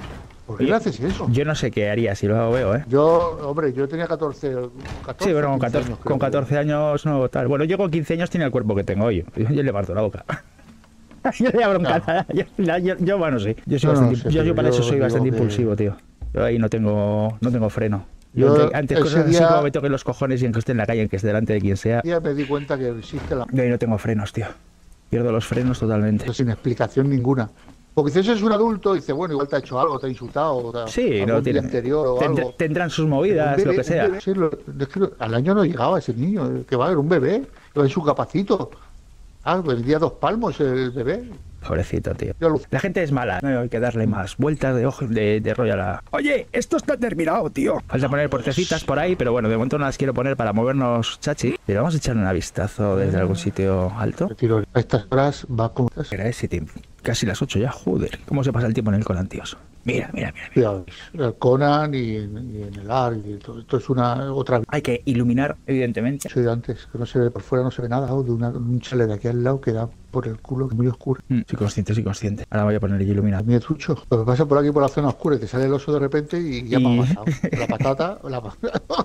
¿Por qué le haces eso? Yo no sé qué haría si lo veo, ¿eh? Yo, hombre, yo tenía catorce, catorce Sí, pero con quince catorce, años, creo con que- catorce años no tal. Bueno, yo con quince años tenía el cuerpo que tengo hoy. Yo, yo le parto la boca. Yo le abro en No. cara. Yo, yo, yo, bueno, sí. Yo, soy Yo no bastante, sé, yo, yo pero para yo eso soy digo bastante que- impulsivo, tío. Yo ahí no tengo, no tengo freno. Yo, Yo antes, antes ese cosas así día- como me toquen los cojones y en que esté en la calle, en que esté delante de quien sea. Ya me di cuenta que existe la Yo ahí no tengo frenos, tío. Pierdo los frenos totalmente. sin explicación ninguna. Porque si ese es un adulto, dice, bueno, igual te ha hecho algo, te ha insultado, o te ha- Sí, algún no día tiene. anterior o tendr- algo. Tendrán sus Pero un movidas, bebé- lo que un sea. bebé, sí, lo- es que al año no llegaba ese niño, que va a ver un bebé, iba en su capacito. Ah, vendía dos palmos el bebé. Pobrecito, tío. Yo lo- La gente es mala. No hay que darle más vueltas de ojo de, de rollo a la. Oye, esto está terminado, tío. Falta poner puertecitas por ahí, pero bueno, de momento no las quiero poner para movernos, chachi. Pero vamos a echarle un vistazo desde algún sitio alto. Me tiro. A estas horas va como... Era ese tiempo. Casi las ocho ya, joder. ¿Cómo se pasa el tiempo en el Conan, tíos? Mira, mira, mira. mira. Cuidado, el Conan y, y en el ARC, y todo. Esto es una otra Hay que iluminar, evidentemente. soy de antes, que no se ve por fuera, no se ve nada, de una, un chale de aquí al lado que da por el culo, que es muy oscuro. Mm, soy consciente, soy consciente. Ahora voy a poner el A iluminar. mí es trucho. Lo que pasa por aquí por la zona oscura y te sale el oso de repente y ya Y- me ha pasado. La patata, la pa-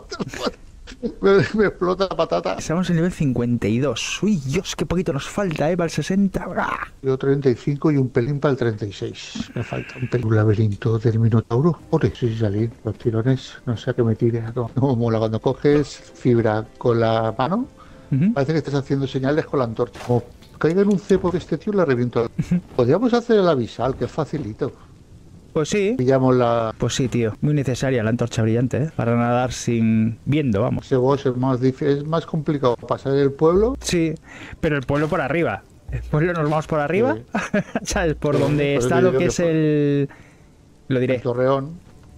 me, me explota la patata. Estamos en nivel cincuenta y dos. Uy, Dios, qué poquito nos falta, ¿eh? Para el sesenta. ¡Ah! Yo treinta y cinco y un pelín para el treinta y seis. Me falta un pelín. Un laberinto del Minotauro. Joder, sí, salí. Los tirones, no sé a qué me tire. No, no mola cuando coges fibra con la mano. Ujú. Parece que estás haciendo señales con la antorcha. Como caiga en un cepo de este tío, le reviento. Podríamos hacer el avisal, que es facilito. Pues sí. Pillamos la... Pues sí, tío. Muy necesaria la antorcha brillante, ¿eh? Para nadar sin... viendo, vamos. Ese boss es más, dif- es más complicado pasar el pueblo. Sí, pero el pueblo por arriba. El pueblo nos vamos por arriba, ¿sabes? Por Sí, donde por eso está digo lo que que es por- el... Lo diré. El Torreón,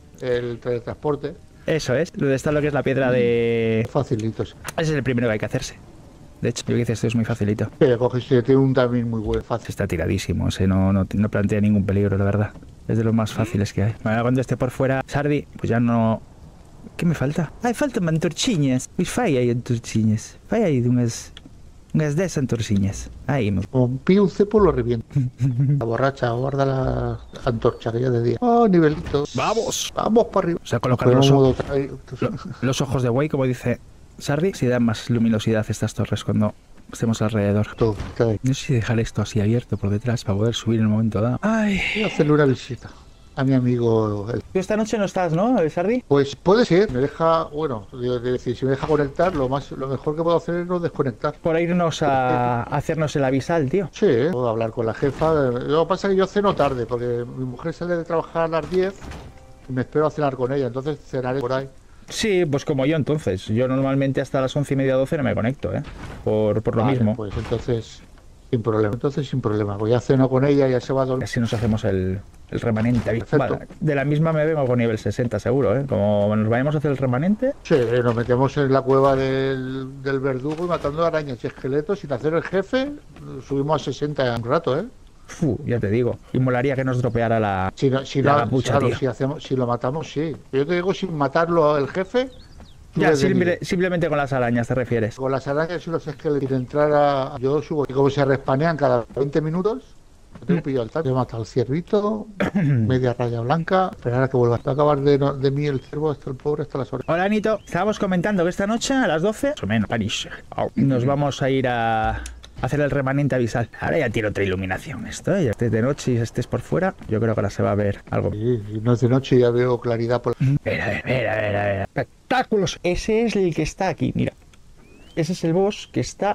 el teletransporte. Eso es, donde está lo que es la piedra de... Facilitos. Ese es el primero que hay que hacerse. De hecho, yo que dices, esto es muy facilito. Que coges y tiene un timing muy buen, fácil. Está tiradísimo, ese no, no, no plantea ningún peligro, la verdad. Es de los más fáciles que hay. Bueno, cuando esté por fuera, Sardi, pues ya no... ¿Qué me falta? Ai, faltan antorchinhas. Pois fai aí antorchinhas. Fai aí unhas... Unhas dez antorchinhas. Aí, meu. Como pillo un cepo, lo reviento. La borracha, guarda la antorcha que ya de día. Oh, nivelitos. ¡Vamos! Vamos para arriba. O sea, colocar Ponemos los, modo o- trail. lo- los ojos de buey, como dice Sardi, si dan más luminosidad estas torres cuando estemos alrededor. Todo, cada vez. No sé si dejar esto así abierto por detrás para poder subir en el momento dado. Ay. Voy a hacerle una visita a mi amigo. el- Tú esta noche no estás, ¿no, Sardi? Pues puede ser, me deja, bueno, es decir, si me deja conectar, lo más, lo mejor que puedo hacer es no desconectar. Por irnos a hacernos el avisal, tío. Sí, puedo hablar con la jefa. Lo que pasa es que yo ceno tarde, porque mi mujer sale de trabajar a las diez y me espero a cenar con ella, entonces cenaré por ahí. Sí, pues como yo entonces. Yo normalmente hasta las once y media, doce no me conecto, ¿eh? Por, por lo Vale, mismo. Pues entonces, sin problema. Entonces, sin problema. Voy a cenar con ella, ya se va a dormir. Así nos hacemos el, el remanente. Perfecto. Vale, de la misma me vengo con nivel sesenta seguro, ¿eh? Como nos vayamos a hacer el remanente. Sí, nos metemos en la cueva del, del verdugo y matando arañas y esqueletos sin hacer el jefe. Subimos a sesenta en un rato, ¿eh? Fu, ya te digo. Y molaría que nos dropeara la... Si, no, si, La no- capucha, claro, tío. si, hacemos, si lo matamos, sí. Yo te digo, sin matarlo el jefe. Ya, subes de simple- nivel. simplemente con las arañas te refieres. Con las arañas y los esqueletos, sin entrar a... Yo subo. Y como se respanean cada veinte minutos, yo tengo pillado el tanto. He matado al ciervito, media raya blanca, esperar a que vuelva. Va a acabar de, no- de mí el ciervo hasta el pobre, hasta las horas. Hola, Anito. Estábamos comentando que esta noche a las doce, más o menos, Spanish, nos vamos a ir a hacer el remanente avisal. Ahora ya tiene otra iluminación esto, ¿eh? Ya estés de noche y estés por fuera, yo creo que ahora se va a ver algo. Sí, y no es de noche y ya veo claridad por la... Mira, mira, mira, mira, mira. Espectáculos. Ese es el que está aquí, mira. Ese es el boss que está...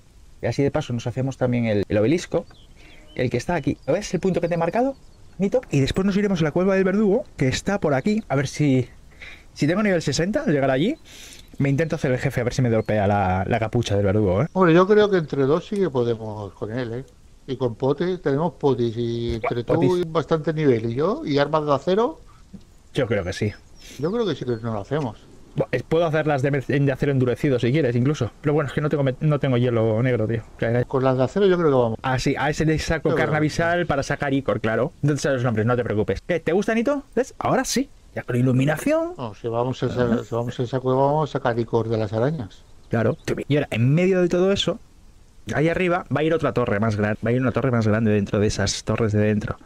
Y así de paso nos hacemos también el, el obelisco. El que está aquí. ¿Ves el punto que te he marcado, Anito? Y después nos iremos a la cueva del verdugo, que está por aquí. A ver si... Si tengo nivel sesenta, al llegar allí, me intento hacer el jefe, a ver si me dropea la, la capucha del verdugo, ¿eh? Hombre, yo creo que entre dos sí que podemos con él, ¿eh? Y con Pote, tenemos potis y entre tú Potis. y bastante nivel y yo, y armas de acero, Yo creo que sí. yo creo que sí que no lo hacemos. Bueno, es- puedo hacerlas de, de acero endurecido si quieres, incluso. Pero bueno, es que no tengo, met- no tengo hielo negro, tío. Que- Con las de acero yo creo que vamos. Ah, sí, a ese le saco Qué carnavisal para sacar Icor, claro. Entonces sabes los nombres, no te preocupes. ¿Qué? ¿Te gusta, Anito? ¿Ves? Ahora sí. Ya con iluminación. No, si vamos a esa, si vamos a esa cueva vamos a sacar icor de las arañas. Claro. Y ahora, en medio de todo eso, ahí arriba va a ir otra torre más grande. Va a ir una torre más grande dentro de esas torres de dentro.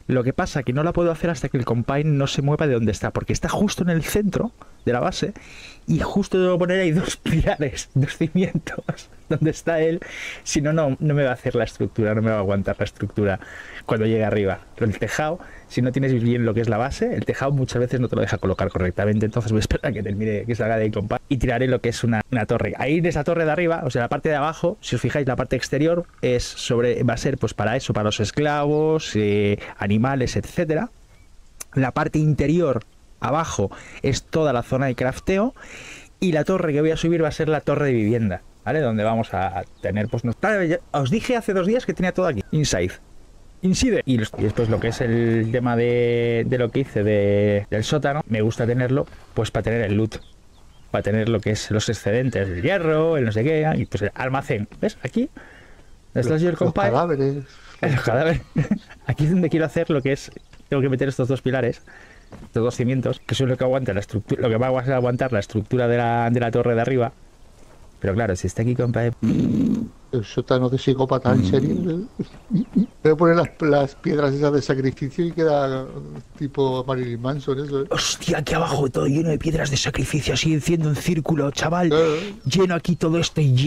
Lo que pasa que no la puedo hacer hasta que el Compine no se mueva de donde está, porque está justo en el centro de la base y justo debo poner ahí dos pilares, dos cimientos donde está él, si no, no no me va a hacer la estructura, no me va a aguantar la estructura cuando llegue arriba. Pero el tejado, si no tienes bien lo que es la base, el tejado muchas veces no te lo deja colocar correctamente, entonces voy a esperar a que termine, que salga del Compine y tiraré lo que es una, una torre. Ahí en esa torre de arriba, o sea, la parte de abajo, si os fijáis, la parte exterior es sobre, va a ser pues para eso, para los esclavos, eh, animales, etcétera. La parte interior abajo es toda la zona de crafteo y la torre que voy a subir va a ser la torre de vivienda, ¿vale? Donde vamos a tener, pues, no, os dije hace dos días que tenía todo aquí, inside, inside. Y después lo que es el tema de, de lo que hice de, del sótano, me gusta tenerlo, pues para tener el loot, para tener lo que es los excedentes, el hierro, el no sé qué, y pues el almacén, ¿ves? Aquí, los, el los cadáveres. Los cadáveres. Aquí es donde quiero hacer lo que es, tengo que meter estos dos pilares, estos dos cimientos, que son lo que aguanta la estructura, lo que va a aguantar la estructura de la, de la torre de arriba. Pero claro, si está aquí, compadre. El sótano de psicópata, en serio. Voy a poner las, las piedras esas de sacrificio y queda tipo Marilyn Manson, eso, ¿eh? Hostia, aquí abajo todo lleno de piedras de sacrificio, así haciendo un círculo, chaval. Eh. Lleno aquí todo esto y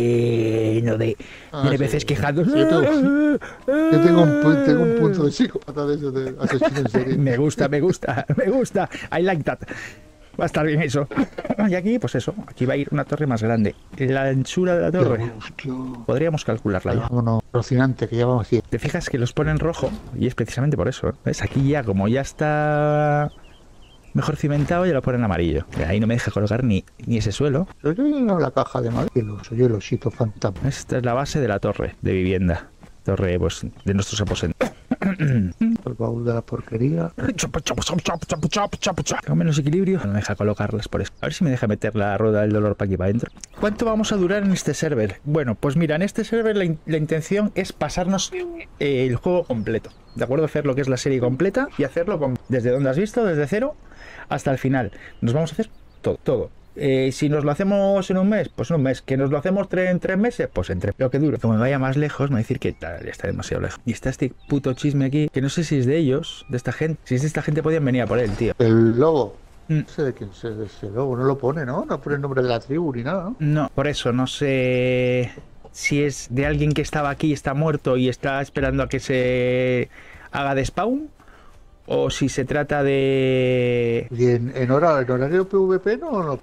lleno de, Ah, de N P Cs sí. quejándose. Sí, yo tengo, yo tengo un, pu- tengo un punto de psicópata de eso, de asesino en serie. Me gusta, me gusta, me gusta. I like that. Va a estar bien eso. Y aquí, pues eso, aquí va a ir una torre más grande. La anchura de la torre, Hostia. podríamos calcularla ya. Vámonos, Rocinante, que ya vamos aquí. Te fijas que los ponen rojo y es precisamente por eso, ¿eh? ¿Ves? Aquí ya, como ya está mejor cimentado, ya lo ponen amarillo. Y ahí no me deja colocar ni, ni ese suelo. Yo lleno la caja de madera. Soy el osito fantasma. Esta es la base de la torre de vivienda. Torre, pues, de nuestros aposentos. El baúl de la porquería. Tengo menos equilibrio. No me deja colocarlas por eso. A ver si me deja meter la rueda del dolor para aquí para adentro. ¿Cuánto vamos a durar en este server? Bueno, pues mira, en este server la, in la intención es pasarnos eh, el juego completo. ¿De acuerdo? Hacer lo que es la serie completa y hacerlo con, desde donde has visto, desde cero hasta el final. Nos vamos a hacer todo, todo. Eh, si nos lo hacemos en un mes, pues en un mes. Que nos lo hacemos tre en tres meses, pues en tres. Lo que dure. Como me vaya más lejos, me va a decir que tal, está demasiado lejos. Y está este puto chisme aquí, que no sé si es de ellos, de esta gente. Si es de esta gente, podían venir a por él, tío. El lobo. Mm. No sé de quién es ese lobo. No lo pone, ¿no? No pone el nombre de la tribu ni nada, ¿no? No, por eso no sé si es de alguien que estaba aquí, está muerto y está esperando a que se haga de spawn. O si se trata de... ¿Y en, en, hora, en horario PvP no? no?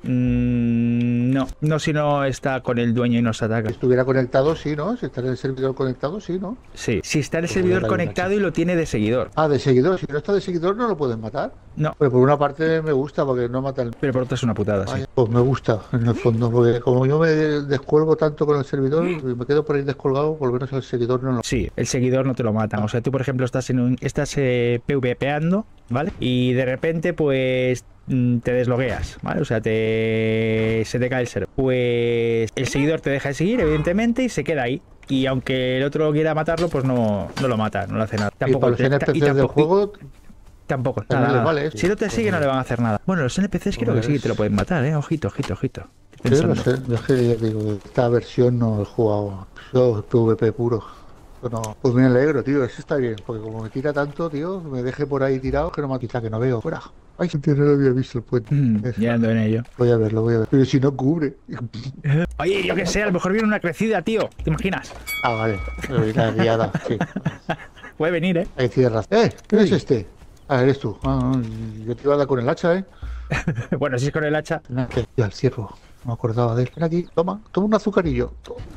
Mm, no, no si no está con el dueño y nos ataca. Si estuviera conectado, sí, ¿no? Si está en el servidor conectado, sí, ¿no? Sí, si está el Pues servidor voy a dar conectado una y lo tiene de seguidor. Ah, de seguidor. Si no está de seguidor, no lo pueden matar. No, Pero por una parte me gusta porque no matan. pero por otra es una putada, sí. Ay, pues me gusta, en el fondo, porque como yo me descuelgo tanto con el servidor y me quedo por ahí descolgado, por lo menos el seguidor no lo... Sí, el seguidor no te lo matan. O sea, tú, por ejemplo, estás en un, estás eh, PvPeando, ¿vale? Y de repente, pues mm, te deslogueas, ¿vale? O sea, te se te cae el server. Pues el seguidor te deja de seguir, evidentemente, y se queda ahí. Y aunque el otro quiera matarlo, pues no, no lo mata, no le hace nada. Y Tampoco para los te- N ta- P y Cs del tampoco- juego, Tampoco, también nada, les nada. vale eso. Si no te sigue, no le van a hacer nada. Bueno, los N P Cs creo que sí, Pues- te lo pueden matar, ¿eh? Ojito, ojito, ojito. sí, lo Pensando. sé, es que ya digo, esta versión no he jugado, yo PvP puro. No. Pues me alegro, tío, eso está bien, porque como me tira tanto, tío, me deje por ahí tirado, que no me quita, que no veo. Fuera. Ay, tío, no lo había visto el puente. Mm, Eso. ya ando en ello. Voy a verlo, voy a ver. Pero si no cubre. Oye, yo qué sé, a lo mejor viene una crecida, tío. ¿Te imaginas? Ah, vale. La guiada, sí. Puede venir, ¿eh? Ahí tienes razón. Eh, ¿quién es Uy. este? Ah, eres tú. Ah, yo te iba a dar con el hacha, ¿eh? Bueno, si es con el hacha. Nada, que- Ya, el ciervo. No me acordaba de él. Ven aquí, toma, toma un azucarillo.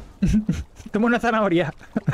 Toma una zanahoria.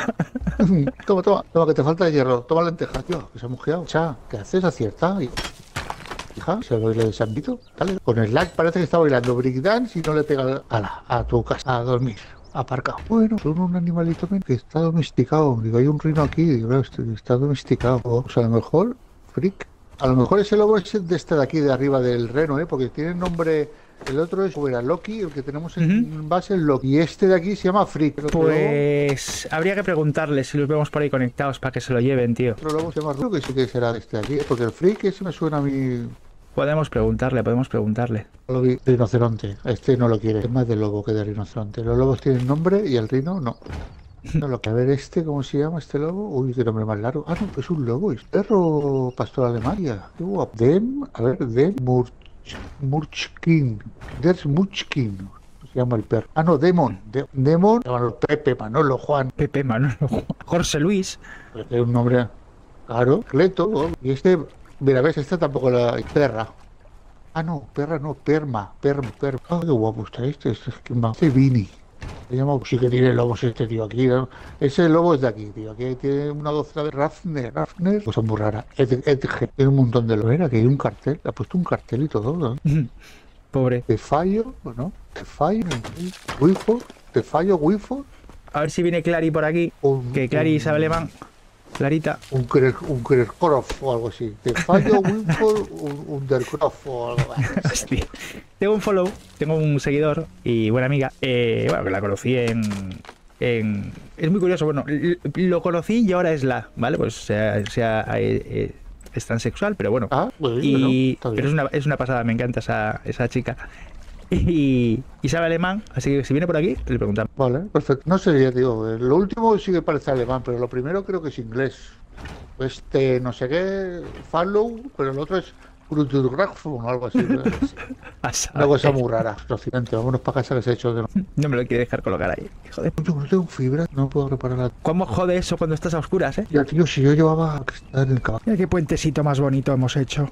Toma, toma, toma, que te falta de hierro. Toma lenteja, tío, que se ha mujeado. Cha, ¿qué haces? Acierta. Y... Hija, se baila de Sambito. Dale. Con el lag parece que está bailando breakdance y no le pega a, la, a tu casa a dormir. Aparcado. Bueno, son un animalito men, que está domesticado. Digo, hay un rino aquí. Digo, este, está domesticado. O sea, a lo mejor, freak. A lo mejor ese lobo es de este de aquí, de arriba del reno, ¿eh? Porque tiene nombre. El otro es era Loki, el que tenemos en base es Loki. Y este de aquí se llama Freak. El otro lobo- Pues habría que preguntarle si los vemos por ahí conectados para que se lo lleven, tío. otro lobo se llama Creo que sí que será de este de aquí, ¿eh? Porque el Freak ese me suena a mí. Podemos preguntarle, podemos preguntarle. Lo vi. Rinoceronte. Este no lo quiere. Es más de lobo que de rinoceronte. Los lobos tienen nombre y el rino no. No, lo que, a ver, este, ¿cómo se llama este lobo? Uy, qué nombre más largo. Ah, no, pues es un lobo, es perro pastor alemania. Qué guapo. Dem, a ver, Dem Murch, Murchkin. Der Murchkin. Se llama el perro. Ah, no, Demon. De, Demon. Llámalo Pepe, Manolo, Juan. Pepe, Manolo, Jorge Luis. Es un nombre claro. Cleto. Y este, mira, ves, esta tampoco la. Perra. Ah, no, perra no, perma. Perma, perma. Ah, qué guapo está este. Este es que más. Este Vini. Se llama, sí que tiene lobos este tío aquí, ¿no? Ese lobo es de aquí, tío. Aquí tiene una docena de Rafner, Rafner, cosa muy rara. Ed- Edge, tiene un montón de lobos. Era que hay un cartel, le ha puesto un cartel y todo, ¿no? Pobre. Te fallo, ¿no? Te fallo, Wifo, te fallo, Wifo. A ver si viene Clary por aquí. Un, Que Clary un, sabe alemán. Clarita. Un Kerkoroff o algo así. Te fallo, Wifo, un Undercroft o algo así. Hostia. Tengo un follow, tengo un seguidor y buena amiga. Eh, bueno, que la conocí en, en. Es muy curioso, bueno, lo conocí y ahora es la, ¿vale? Pues sea, sea eh, eh, es transexual, pero bueno. Ah, bueno, y, está bien. pero es una, es una pasada, me encanta esa, esa chica. Y, y sabe alemán, así que si viene por aquí, le preguntamos. Vale, perfecto. No sé, ya digo, eh, lo último sí que parece alemán, pero lo primero creo que es inglés. Este, no sé qué, follow, pero el otro es Bruturgraf o algo así. ¿No? Una cosa muy rara. Occidente, vámonos para casa que se ha hecho de... No me lo quiere dejar colocar ahí. Joder. Yo no tengo fibra, no puedo reparar la... ¿Cómo jode eso cuando estás a oscuras, eh? Ya, tío, si yo llevaba que estar en el caballo. Mira qué puentecito más bonito hemos hecho.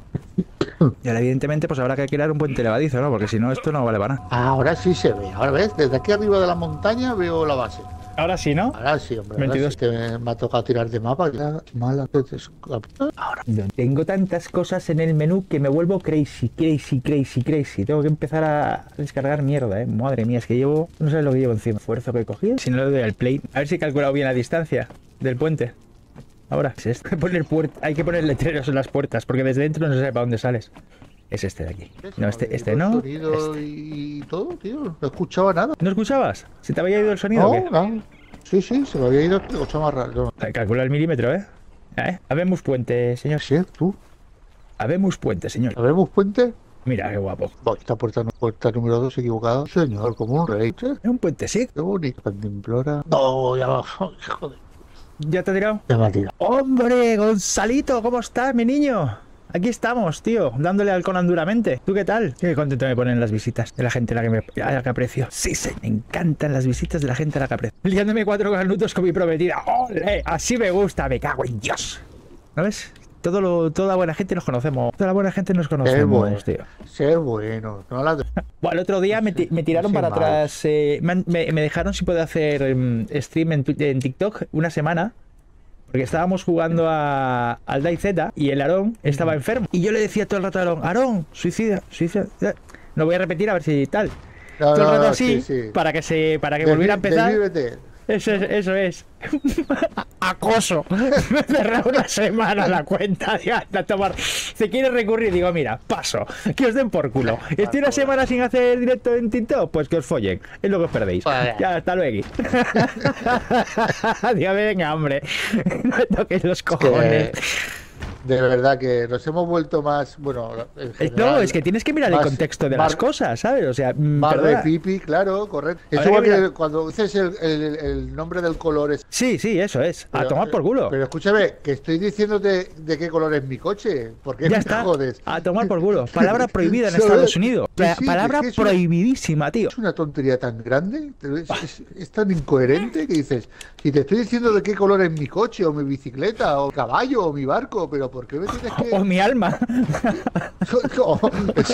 Y ahora, evidentemente, pues habrá que crear un puente levadizo, ¿no? Porque si no, esto no vale para nada. Ahora sí se ve. Ahora ves, desde aquí arriba de la montaña veo la base. Ahora sí, ¿no? Ahora sí, hombre. Ahora veintidós. sí que me, me ha tocado tirar de mapa. Ya, mala. Ahora. Tengo tantas cosas en el menú que me vuelvo crazy, crazy, crazy, crazy. Tengo que empezar a descargar mierda, ¿eh? Madre mía, es que llevo... No sé lo que llevo encima. Esfuerzo que he cogido. Si no le doy al play. A ver si he calculado bien la distancia del puente. Ahora, es esto. Hay que poner, puerta, hay que poner letreros en las puertas, porque desde dentro no se sabe para dónde sales. Es este de aquí. No, este, este no. Sonido Este. y todo, tío. No escuchaba nada. ¿No escuchabas? ¿Se te había ido el sonido No, o qué? no. Sí, sí, se me había ido ocho más raro. Calcula el milímetro, ¿eh? ¿Eh? Habemos puente, señor. Sí, tú. Habemos puente, señor. ¿Habemos puente? Mira, qué guapo. Oh, esta puerta, puerta número dos equivocada. Señor, como un rey. ¿Sí? Es un puente, sí. Qué bonito. Cantimplora. No, ya va. Joder. ¿Ya te ha tirado? Ya me ha tirado. ¡Hombre, Gonzalito! ¿Cómo estás, mi niño? Aquí estamos, tío, dándole al Conan duramente. ¿Tú qué tal? Qué contento me ponen las visitas de la gente a la que, me, a la que aprecio. Sí, sí, me encantan las visitas de la gente a la que aprecio. Liándome cuatro minutos con mi prometida. ¡Ole! Así me gusta, me cago en Dios. ¿No ves? Todo lo, toda buena gente nos conocemos. Toda la buena gente nos conocemos, Ser bueno, tío. Ser bueno. No la... Bueno, el otro día me, me tiraron para malos. atrás. Eh, me, me dejaron sin poder hacer um, stream en, en TikTok una semana. Porque estábamos jugando a, al DayZ y el Aarón estaba enfermo. Y yo le decía todo el rato a Aarón, Aarón, suicida, suicida. No voy a repetir a ver si tal. No, todo el rato no, así, sí, sí. para que se para que de, volviera a empezar. De eso es, eso es. Acoso. Me cerré una semana la cuenta. Ya, a tomar. Se quiere recurrir, digo, mira, paso. Que os den por culo. Estoy una semana sin hacer directo en TikTok, pues que os follen. Es lo que os perdéis. Ya, hasta luego. Digo, venga, hombre. No toques los cojones. Que... De verdad que nos hemos vuelto más, bueno, en general, no, es que tienes que mirar más, el contexto de más, las cosas, ¿sabes? O sea, más de pipi, claro, correcto. Es igual que, que cuando dices el, el, el nombre del color es... Sí, sí, eso es. Pero, a tomar por culo. Pero escúchame, que estoy diciéndote de qué color es mi coche. ¿Por qué ya me está. jodes? A tomar por culo. Palabra prohibida en Estados Unidos. Sí, sí, palabra es que es prohibidísima, una, tío. Es una tontería tan grande, es, es, es tan incoherente que dices, si te estoy diciendo de qué color es mi coche, o mi bicicleta, o mi caballo, o mi barco, pero ¿por qué me tienes que...? O mi alma. No, es,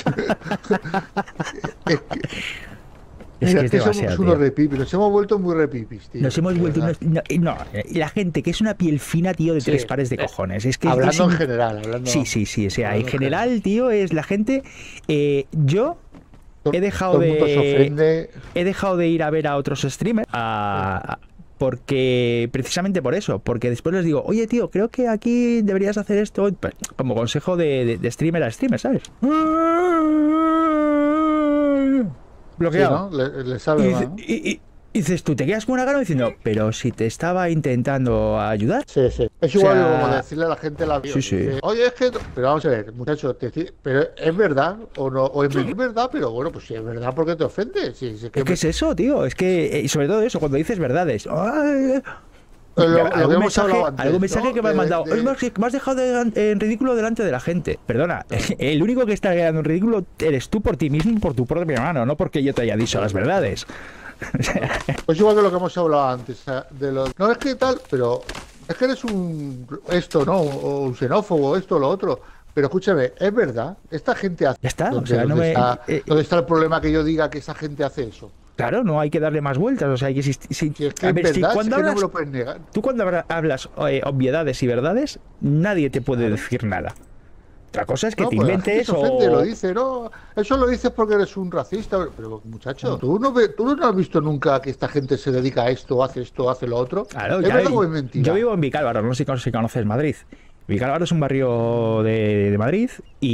es que, es mira, que es que demasiado, somos unos repipis, nos hemos vuelto muy repipis, tío. Nos hemos vuelto unos... No, no, la gente que es una piel fina, tío, de sí, tres pares de cojones. Es que hablando es en un... general, hablando... Sí, sí, sí, o sea, en general, general, tío, es la gente... Eh, yo... He dejado Todo de... El mundo se ofende. He dejado de ir a ver a otros streamers a... Porque, precisamente por eso, porque después les digo, oye tío, creo que aquí deberías hacer esto como consejo de, de, de streamer a streamer, ¿sabes? Bloqueado. Sí, ¿no? Le, le sabe y, mal, ¿no? y, y, Y dices tú, te quedas con una gana diciendo, pero si te estaba intentando ayudar. Sí, sí. Es igual O sea, como decirle a la gente la vida. Sí, sí. Dice, oye, es que... Pero vamos a ver, muchachos, te... pero es verdad o no, o es, es verdad, pero bueno, pues si es verdad, ¿por qué te ofendes? Si, si es que, Es que es eso, tío. Es que, y sobre todo eso, cuando dices verdades. ¡Ay! Lo, lo algún que hemos mensaje, hablado antes, algún mensaje ¿no? que me has De- mandado. de- Es más, que me has dejado de- en ridículo delante de la gente. Perdona, el único que está quedando en ridículo eres tú por ti mismo, por tu propia mano, no porque yo te haya dicho las verdades. O sea, Pues igual que lo que hemos hablado antes, o sea, de los... No es que tal, pero es que eres un... Esto, ¿no? O un xenófobo, esto, lo otro. Pero escúchame, es verdad, esta gente hace... Ya está, o ¿Dónde, sea, no dónde me- está, eh, dónde está el problema que yo diga que esa gente hace eso? claro, no hay que darle más vueltas. O sea, hay que existir. Si, Si es que a es ver, si verdad, es cuando que no hablas, me lo puedes negar. tú cuando habla- hablas eh, obviedades y verdades, nadie te puede decir nada. Otra cosa es que No, te pues la gente inventes se ofende, o. lo dice, no, eso lo dices porque eres un racista, pero muchacho, ¿tú no, ve- tú no has visto nunca que esta gente se dedica a esto, hace esto, hace lo otro? Claro, ¿Es ya- verdad o es mentira? yo vivo en Vicálvaro, no sé si conoces Madrid. Vicálvaro es un barrio de, de Madrid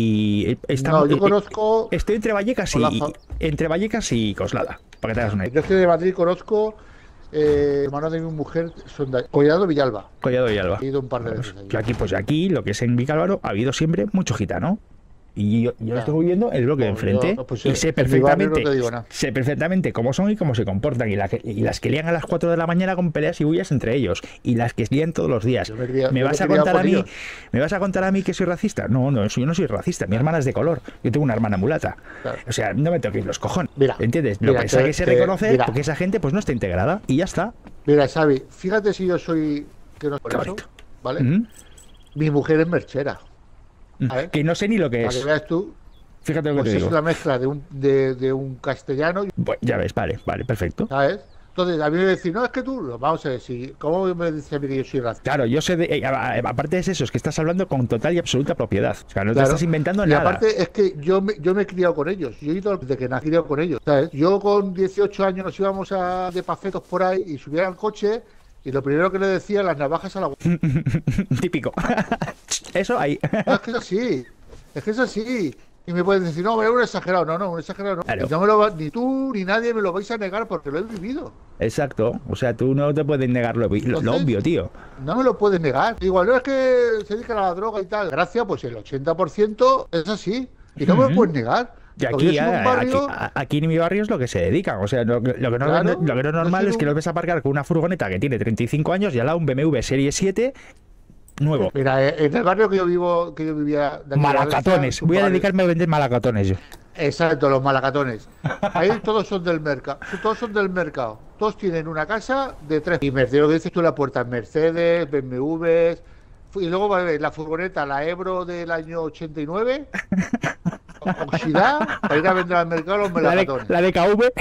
y estamos, No, yo conozco, estoy entre Vallecas Hola, y Fa- entre Vallecas y Coslada, para que te hagas una idea. yo es que de Madrid conozco, eh, hermanos de mi mujer, son de Collado Villalba, Collado y Alba. he ido un par de veces allí. Yo aquí, pues aquí, lo que es en Vicálvaro, ha habido siempre mucho gitano. Y yo, yo Ya. estoy viviendo en el bloque de Pues enfrente yo- pues y en- sé en mi barrio no perfectamente, te digo nada. sé perfectamente cómo son y cómo se comportan. Y, la que- y las que lían a las cuatro de la mañana con peleas y bullas entre ellos. Y las que lían todos los días. Yo me he criado- ¿Me yo me vas he a criado contar a con mí? ellos. ¿Me vas a contar a mí que soy racista? No, no, eso yo no soy racista. Mi hermana es de color. Yo tengo una hermana mulata. Claro. O sea, no me toquéis los cojones. Mira, ¿Entiendes? Lo mira, que te- hay que se te- reconocer mira. porque esa gente pues no está integrada. Y ya está. Mira, Xavi, fíjate si yo soy, que no es por Qué eso, bonito. ¿vale? Mm, Mi mujer es merchera, mm. ¿sabes? Que no sé ni lo que Para que es. veas tú, Fíjate lo que pues te es digo. una mezcla de un, de, de un castellano, Bueno, ya ves, vale, vale, perfecto. ¿sabes? Entonces, a mí me decís, no, es que tú, vamos a ver, si, ¿cómo me dice a mí que yo soy racista? Claro, yo sé de, eh, a- a- aparte de eso, es que estás hablando con total y absoluta propiedad. O sea, no te Claro. estás inventando Y nada. aparte es que yo me, yo me he criado con ellos, yo he ido desde que nací criado con ellos, ¿sabes? Yo con dieciocho años nos íbamos a, de pafetos por ahí y subía al coche y lo primero que le decía, las navajas a la... Típico. Eso ahí. No, es que es así, es que es así. Y me pueden decir, no, pero es un exagerado. No, no, un exagerado no. Claro. Y no me lo va- ni tú ni nadie me lo vais a negar porque lo he vivido. Exacto. O sea, tú no te puedes negar lo, lo- lo Entonces- obvio, tío. No me lo puedes negar. Igual no es que se dedica a la droga y tal. Gracias, pues el ochenta por ciento es así. Y no me lo Ujú. puedes negar. Y Porque aquí, yo soy un a- aquí, barrio- a- aquí en mi barrio es lo que se dedican. O sea, lo, que- lo que, no, Claro, lo que no es yo normal soy es que un- lo ves aparcar con una furgoneta que tiene treinta y cinco años y al lado un B M W Serie siete nuevo. Mira, eh, en el barrio que yo vivo, que yo vivía... de aquí de Malacatones. Valencia, es un Voy a barrio- dedicarme a vender malacatones yo. Exacto, los malacatones. Ahí todos son del mercado. Todos son del mercado. Todos tienen una casa de tres. Y Mercedes, lo que dices tú, la puerta Mercedes, B M Ws. Y luego va a ver la furgoneta, la Ebro del año ochenta y nueve, oxidada, para ir a vender al mercado los La de, melacatones. la de K V.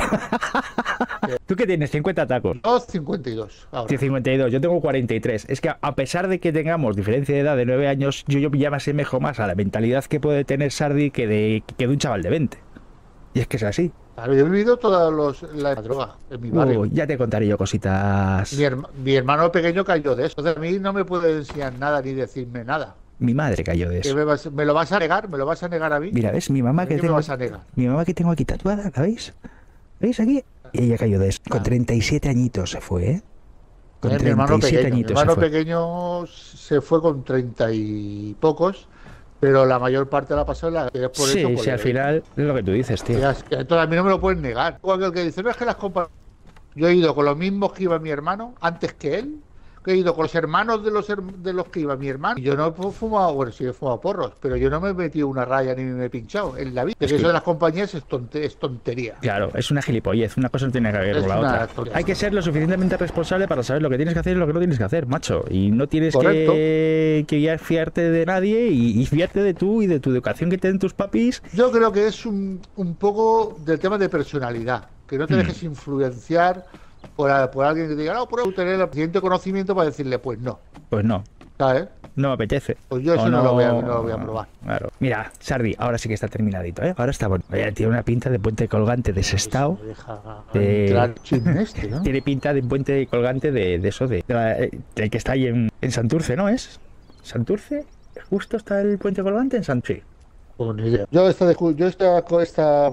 ¿Tú qué tienes? cincuenta tacos. Dos cincuenta y dos. Ahora. Sí, cincuenta y dos, yo tengo cuarenta y tres. Es que a pesar de que tengamos diferencia de edad de nueve años, yo, yo ya me asemejo más a la mentalidad que puede tener Sardi que de, que de un chaval de veinte. Y es que es así. Claro, yo he vivido toda los, la droga en mi barrio. Uy, ya te contaré yo cositas. Mi, herma- mi hermano pequeño cayó de eso. Entonces a mí no me puede enseñar nada ni decirme nada. Mi madre cayó de ¿Que eso. me, vas- me lo vas a negar? ¿Me lo vas a negar a mí? Mira, ¿ves? Mi mamá ¿Por que qué me tengo, vas a negar? mi mamá que tengo aquí tatuada, ¿la veis? ¿Veis aquí? Y ella cayó de eso. Con Ah. treinta y siete añitos se fue, ¿eh? Con Eh, mi hermano treinta y siete pequeño, mi añitos se hermano fue. pequeño se fue con treinta y pocos, pero la mayor parte la pasó en la... Es por Sí, eso, por sí, al el- final es lo que tú dices, tío. Ya, es que entonces a mí no me lo pueden negar. Igual que el que dice, no es que las compa... Yo he ido con los mismos que iba mi hermano, antes que él, que he ido con los hermanos de los her- de los que iba mi hermano. Y yo no he fumado, bueno, sí he fumado porros, pero yo no me he metido una raya ni me he pinchado en la vida. Es Es que que- eso de las compañías es, tonte- es tontería. Claro, es una gilipollez, una cosa no tiene que ver Es con la una otra. tontería. Hay que ser lo suficientemente responsable para saber lo que tienes que hacer y lo que no tienes que hacer, macho. Y no tienes Correcto. que, que ya fiarte de nadie y, y fiarte de tú y de tu educación que te den tus papis. Yo creo que es un, un poco del tema de personalidad, que no te Mm. dejes influenciar por, a- por alguien que te diga, no, pero tener el suficiente conocimiento para decirle, pues no, Pues no, ¿sabes? no me apetece. Pues yo eso O no lo voy a- no lo voy a probar. Claro. Mira, Sardi, ahora sí que está terminadito, ¿eh? Ahora está bueno. Oye, tiene una pinta de puente colgante desestado. Me deja Eh, entrar chisme este, ¿no? Tiene pinta de puente colgante de, de eso, de, de la- eh, del que está ahí en, en Santurce, ¿no es? ¿Santurce? ¿Justo está el puente colgante en Santurce? Pues ni idea. Yo esta, de ju- yo esta, co- esta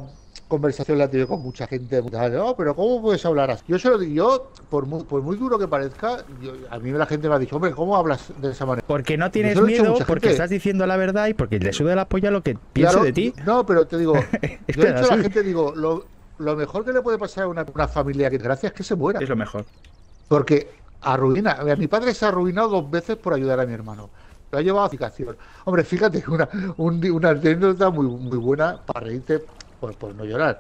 conversación la he tenido con mucha gente. No, pero ¿cómo puedes hablar así? Yo solo digo, yo, por muy, por muy duro que parezca, yo, a mí la gente me ha dicho, hombre, ¿cómo hablas de esa manera? Porque no tienes miedo, porque gente. estás diciendo la verdad y porque le sube la polla lo que piense claro, de ti. No, pero te digo, es yo he dicho a la gente, digo, lo, lo mejor que le puede pasar a una, una familia que gracias es que se muera. Es lo mejor. Porque arruina. A mi padre se ha arruinado dos veces por ayudar a mi hermano. Lo ha llevado a cicación. Hombre, fíjate, una, un, una anécdota muy, muy buena para reírte, por, por no llorar.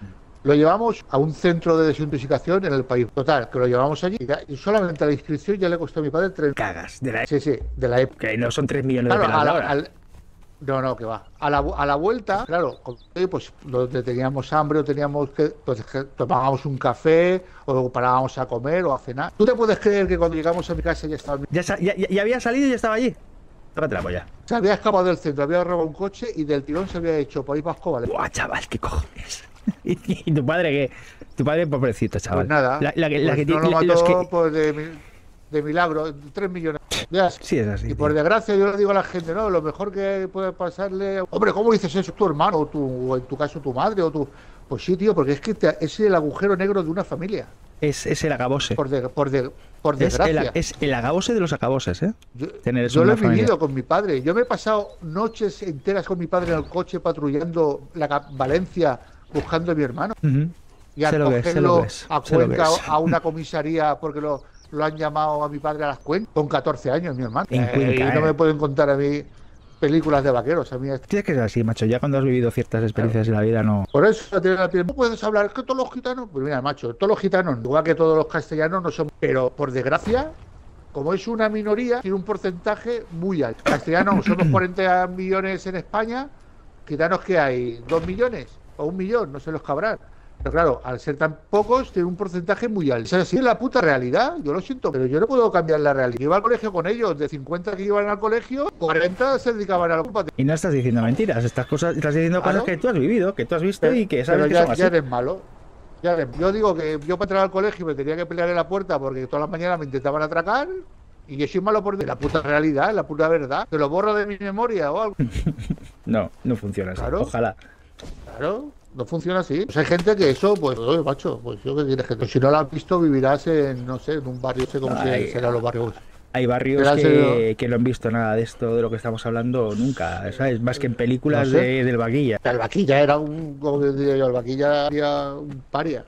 Lo llevamos a un centro de desintoxicación en el país. Total, que lo llevamos allí y solamente la inscripción ya le costó a mi padre tres... Cagas. De la... Sí, sí, de la época. Que no son tres millones claro, de pelas a la, ahora. al... No, no, que va. A la, a la vuelta, claro, pues donde teníamos hambre o teníamos que, pues tomábamos un café o parábamos a comer o a cenar. ¿Tú te puedes creer que cuando llegamos a mi casa ya estaba... Ya, ya, ya había salido y ya estaba allí? Tócate la polla. Se había escapado del centro, había robado un coche y del tirón se había hecho País Vasco, ¿vale? Buah, chaval, qué cojones. ¿Y tu padre qué? Tu padre pobrecito, chaval. Pues nada, la, la, pues la que no lo la, mató que... pues de, de milagro, tres millones. ¿Veas? Sí, es así. Y por desgracia yo le digo a la gente, no, lo mejor que puede pasarle... Hombre, ¿cómo dices eso? ¿Tu hermano o, tu, o en tu caso tu madre o tu... Pues sí, tío, porque es que te, es el agujero negro de una familia. Es, es el agabose. Por, de, por, de, por desgracia. Es el, es el agabose de los acaboses, ¿eh? Yo, Tener yo lo he familia. vivido con mi padre. Yo me he pasado noches enteras con mi padre en el coche patrullando la Valencia buscando a mi hermano. Uh-huh. Y al ves, cogerlo a Cuenca a una comisaría porque lo, lo han llamado a mi padre a las Cuencas con catorce años, mi hermano. En eh, Cuenca, y no eh. me pueden contar a mí películas de vaqueros. A mí es... Tienes que ser así, macho. Ya cuando has vivido ciertas experiencias claro. en la vida no... Por eso no puedes hablar, es que todos los gitanos... Pues mira, macho, todos los gitanos, igual que todos los castellanos, no son... Pero, por desgracia, como es una minoría, tiene un porcentaje muy alto. Castellanos somos cuarenta millones en España, gitanos que hay dos millones o un millón, no sé los cabrán. Pero claro, al ser tan pocos, tiene un porcentaje muy alto. O sea, así es la puta realidad, yo lo siento, pero yo no puedo cambiar la realidad. Yo iba al colegio con ellos, de cincuenta que iban al colegio, cuarenta se dedicaban a la culpa. Y no estás diciendo mentiras, estas cosas, estás diciendo ¿Claro? cosas que tú has vivido, que tú has visto pero, y que sabes pero que ya, son así. ya eres malo. Ya eres... Yo digo que yo para entrar al colegio me tenía que pelear en la puerta porque todas las mañanas me intentaban atracar y yo soy malo por la puta realidad, la puta verdad. Que lo borro de mi memoria o algo. No, no funciona así, ¿Claro? Ojalá. Claro. No funciona así. Pues hay gente que eso, pues, oye, macho, pues yo que tienes gente. Si no lo has visto, vivirás en, no sé, en un barrio, no sé cómo Ay, serán los barrios. Hay barrios que, que no han visto nada de esto, de lo que estamos hablando, nunca, ¿sabes? Más que en películas no sé. de, del vaquilla. El vaquilla era un, como diría yo, el vaquilla era un paria.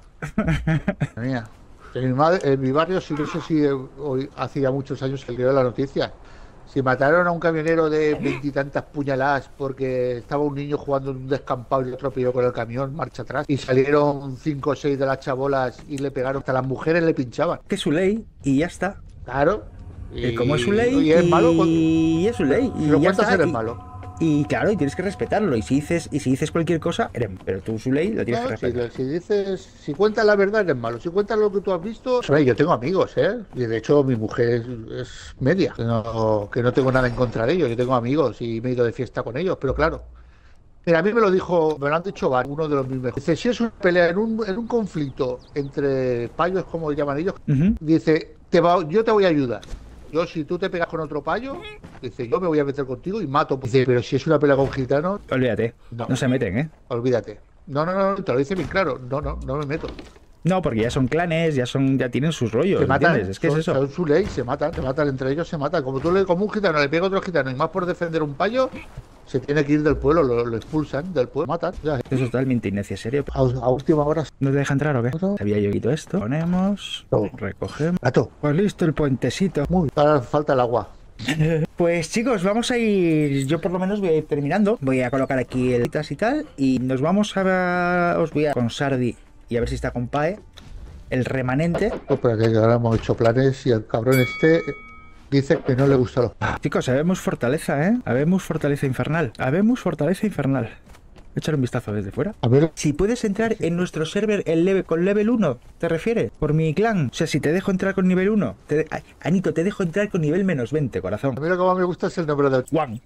Mía. En mi, madre, en mi barrio, sí, no sé si hoy, hacía muchos años que leo la noticia. Si mataron a un camionero de veintitantas puñaladas porque estaba un niño jugando en un descampado y le atropelló con el camión, marcha atrás, y salieron cinco o seis de las chabolas y le pegaron, hasta las mujeres le pinchaban. Que es su ley y ya está. Claro. Y, como es su ley y, es malo, y es su ley. Si y lo ya cuentas, está, eres y, malo. Y claro, y tienes que respetarlo. Y si dices, y si dices cualquier cosa, eres, pero tú su ley la tienes no, que respetar. Si, si dices, si cuentas la verdad, eres malo. Si cuentas lo que tú has visto, oye, yo tengo amigos, ¿eh? Y de hecho mi mujer es, es media, que no, que no tengo nada en contra de ellos. Yo tengo amigos y me he ido de fiesta con ellos, pero claro. Mira, a mí me lo dijo, me lo han dicho varios, uno de los mis mejores. Dice, si es una pelea en un, en un conflicto entre payos, como llaman ellos, uh-huh. dice, te va, yo te voy a ayudar. Yo, si tú te pegas con otro payo, dice, yo me voy a meter contigo y mato. Dice, pero si es una pelea con gitanos... Olvídate, no, no se meten, ¿eh? Olvídate. No, no, no, te lo dice bien claro. No, no, no me meto. No, porque ya son clanes, ya son, ya tienen sus rollos, se matan, ¿entiendes? Es que son, es eso. Son su ley, se matan, se matan, entre ellos se matan. Como tú le, como un gitano le pega a otro gitano y más por defender un payo, se tiene que ir del pueblo, lo, lo expulsan del pueblo, matan. Ya. Eso es totalmente innecesario. A, a última hora. ¿No te deja entrar o qué? No. Sabía yo quito esto, ponemos, no. recogemos. Gato. Pues listo el puentecito. Muy, ahora falta el agua. Pues chicos, vamos a ir, yo por lo menos voy a ir terminando. Voy a colocar aquí el y tal y nos vamos a, os voy a con Sardi y a ver si está con Pae, el remanente. Oh, pero que ahora hemos hecho planes y el cabrón este dice que no le gusta los... Chicos, habemos fortaleza, ¿eh? Habemos fortaleza infernal. Habemos fortaleza infernal. Echar un vistazo desde fuera. A ver. Si puedes entrar en nuestro server el level, con level uno, ¿te refieres? Por mi clan. O sea, si te dejo entrar con nivel uno. Te de... Ay, Anito, te dejo entrar con nivel menos veinte, corazón. A mí lo que más me gusta es el nombre de Juan.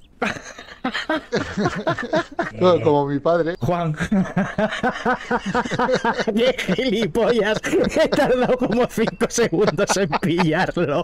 No, como mi padre. Juan. ¡Qué gilipollas! He tardado como cinco segundos en pillarlo.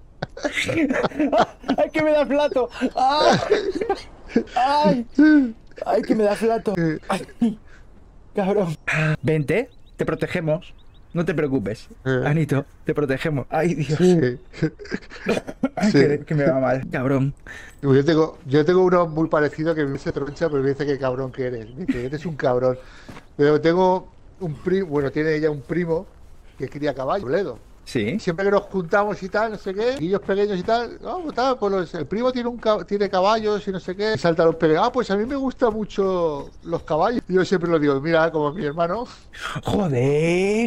¡Ay, que me da plato! ¡Ay! ¡Ay! Ay, que me da flato. Ay, cabrón. Vente, te protegemos. No te preocupes, Eh. Anito, te protegemos. Ay, Dios. Sí. Ay, Sí. que, que me va mal. Cabrón. Yo tengo, yo tengo uno muy parecido que me dice troncha, pero me dice que cabrón que eres. Me dice, eres un cabrón. Pero tengo un primo, bueno, tiene ella un primo que cría caballo, Toledo. Sí. Siempre que nos juntamos y tal, no sé qué, niños pequeños y tal, no, tal, pues los- el primo tiene un ca- tiene caballos y no sé qué, y saltan los pequeños, ah, pues a mí me gustan mucho los caballos. Y yo siempre lo digo, mira, como mi hermano. Joder.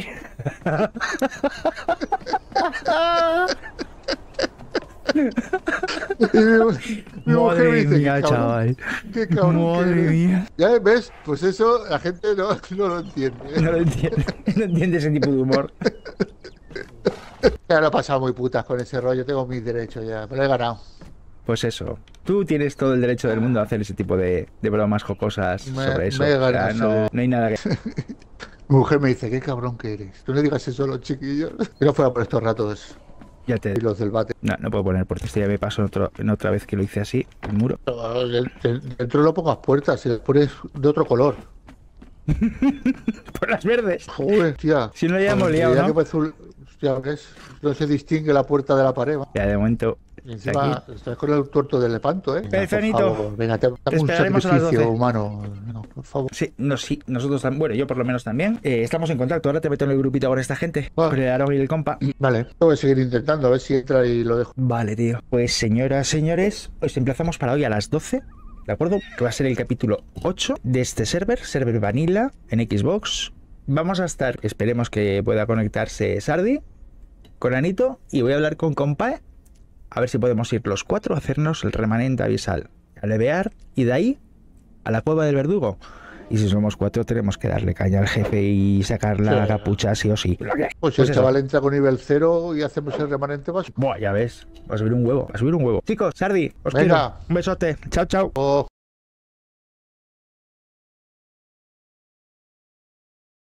Y mi, mi mujer me Madre dice, mía, "Qué cabrón, chaval. qué cabrón que Madre eres". mía. Ya ves, pues eso la gente no, no lo entiende. No lo entiende. No entiende ese tipo de humor. Ya lo he pasado muy putas con ese rollo, tengo mis derechos ya, me lo he ganado. Pues eso. Tú tienes todo el derecho del mundo a hacer ese tipo de, de bromas jocosas Me- sobre eso. me he O sea, ganado no, ese- no hay nada que. Mi mujer me dice, qué cabrón que eres. Tú no digas eso a los chiquillos. Y no fuera por estos ratos Ya te. y los del bate. No, no puedo poner porque esto ya me pasó en, otro, en otra vez que lo hice así, el muro. Dentro no pongas puertas, si les pones de otro color. Por las verdes. Joder, tía. Si no, ya hemos Joder, liado, ya ¿no? que parece un- hostia, ¿ves? No se distingue la puerta de la pared. ¿va? Ya de momento. Y encima estás con el tuerto del lepanto, ¿eh? Venga, por Felipe, favor, venga, te, te dame un esperaremos a las sacrificio doce. humano. No, por favor. Sí, no, sí, nosotros también. Bueno, yo por lo menos también. Eh, estamos en contacto. Ahora te meto en el grupito con esta gente. Ah. Con el Aaron y el compa. Vale, voy a seguir intentando, a ver si entra y lo dejo. Vale, tío. Pues señoras, señores, os emplazamos para hoy a las doce. ¿De acuerdo? Que va a ser el capítulo ocho de este server, server Vanilla en Xbox. Vamos a estar, esperemos que pueda conectarse Sardi con Anito y voy a hablar con Compae a ver si podemos ir los cuatro a hacernos el remanente abisal, a levear y de ahí a la cueva del verdugo. Y si somos cuatro tenemos que darle caña al jefe y sacar la Sí. capucha sí o sí. Pues si Pues el eso. chaval entra con nivel cero y hacemos el remanente básico. Buah, ya ves, va a subir un huevo, va a subir un huevo. Chicos, Sardi, os Venga. quiero. Un besote. Chao, chao. Oh.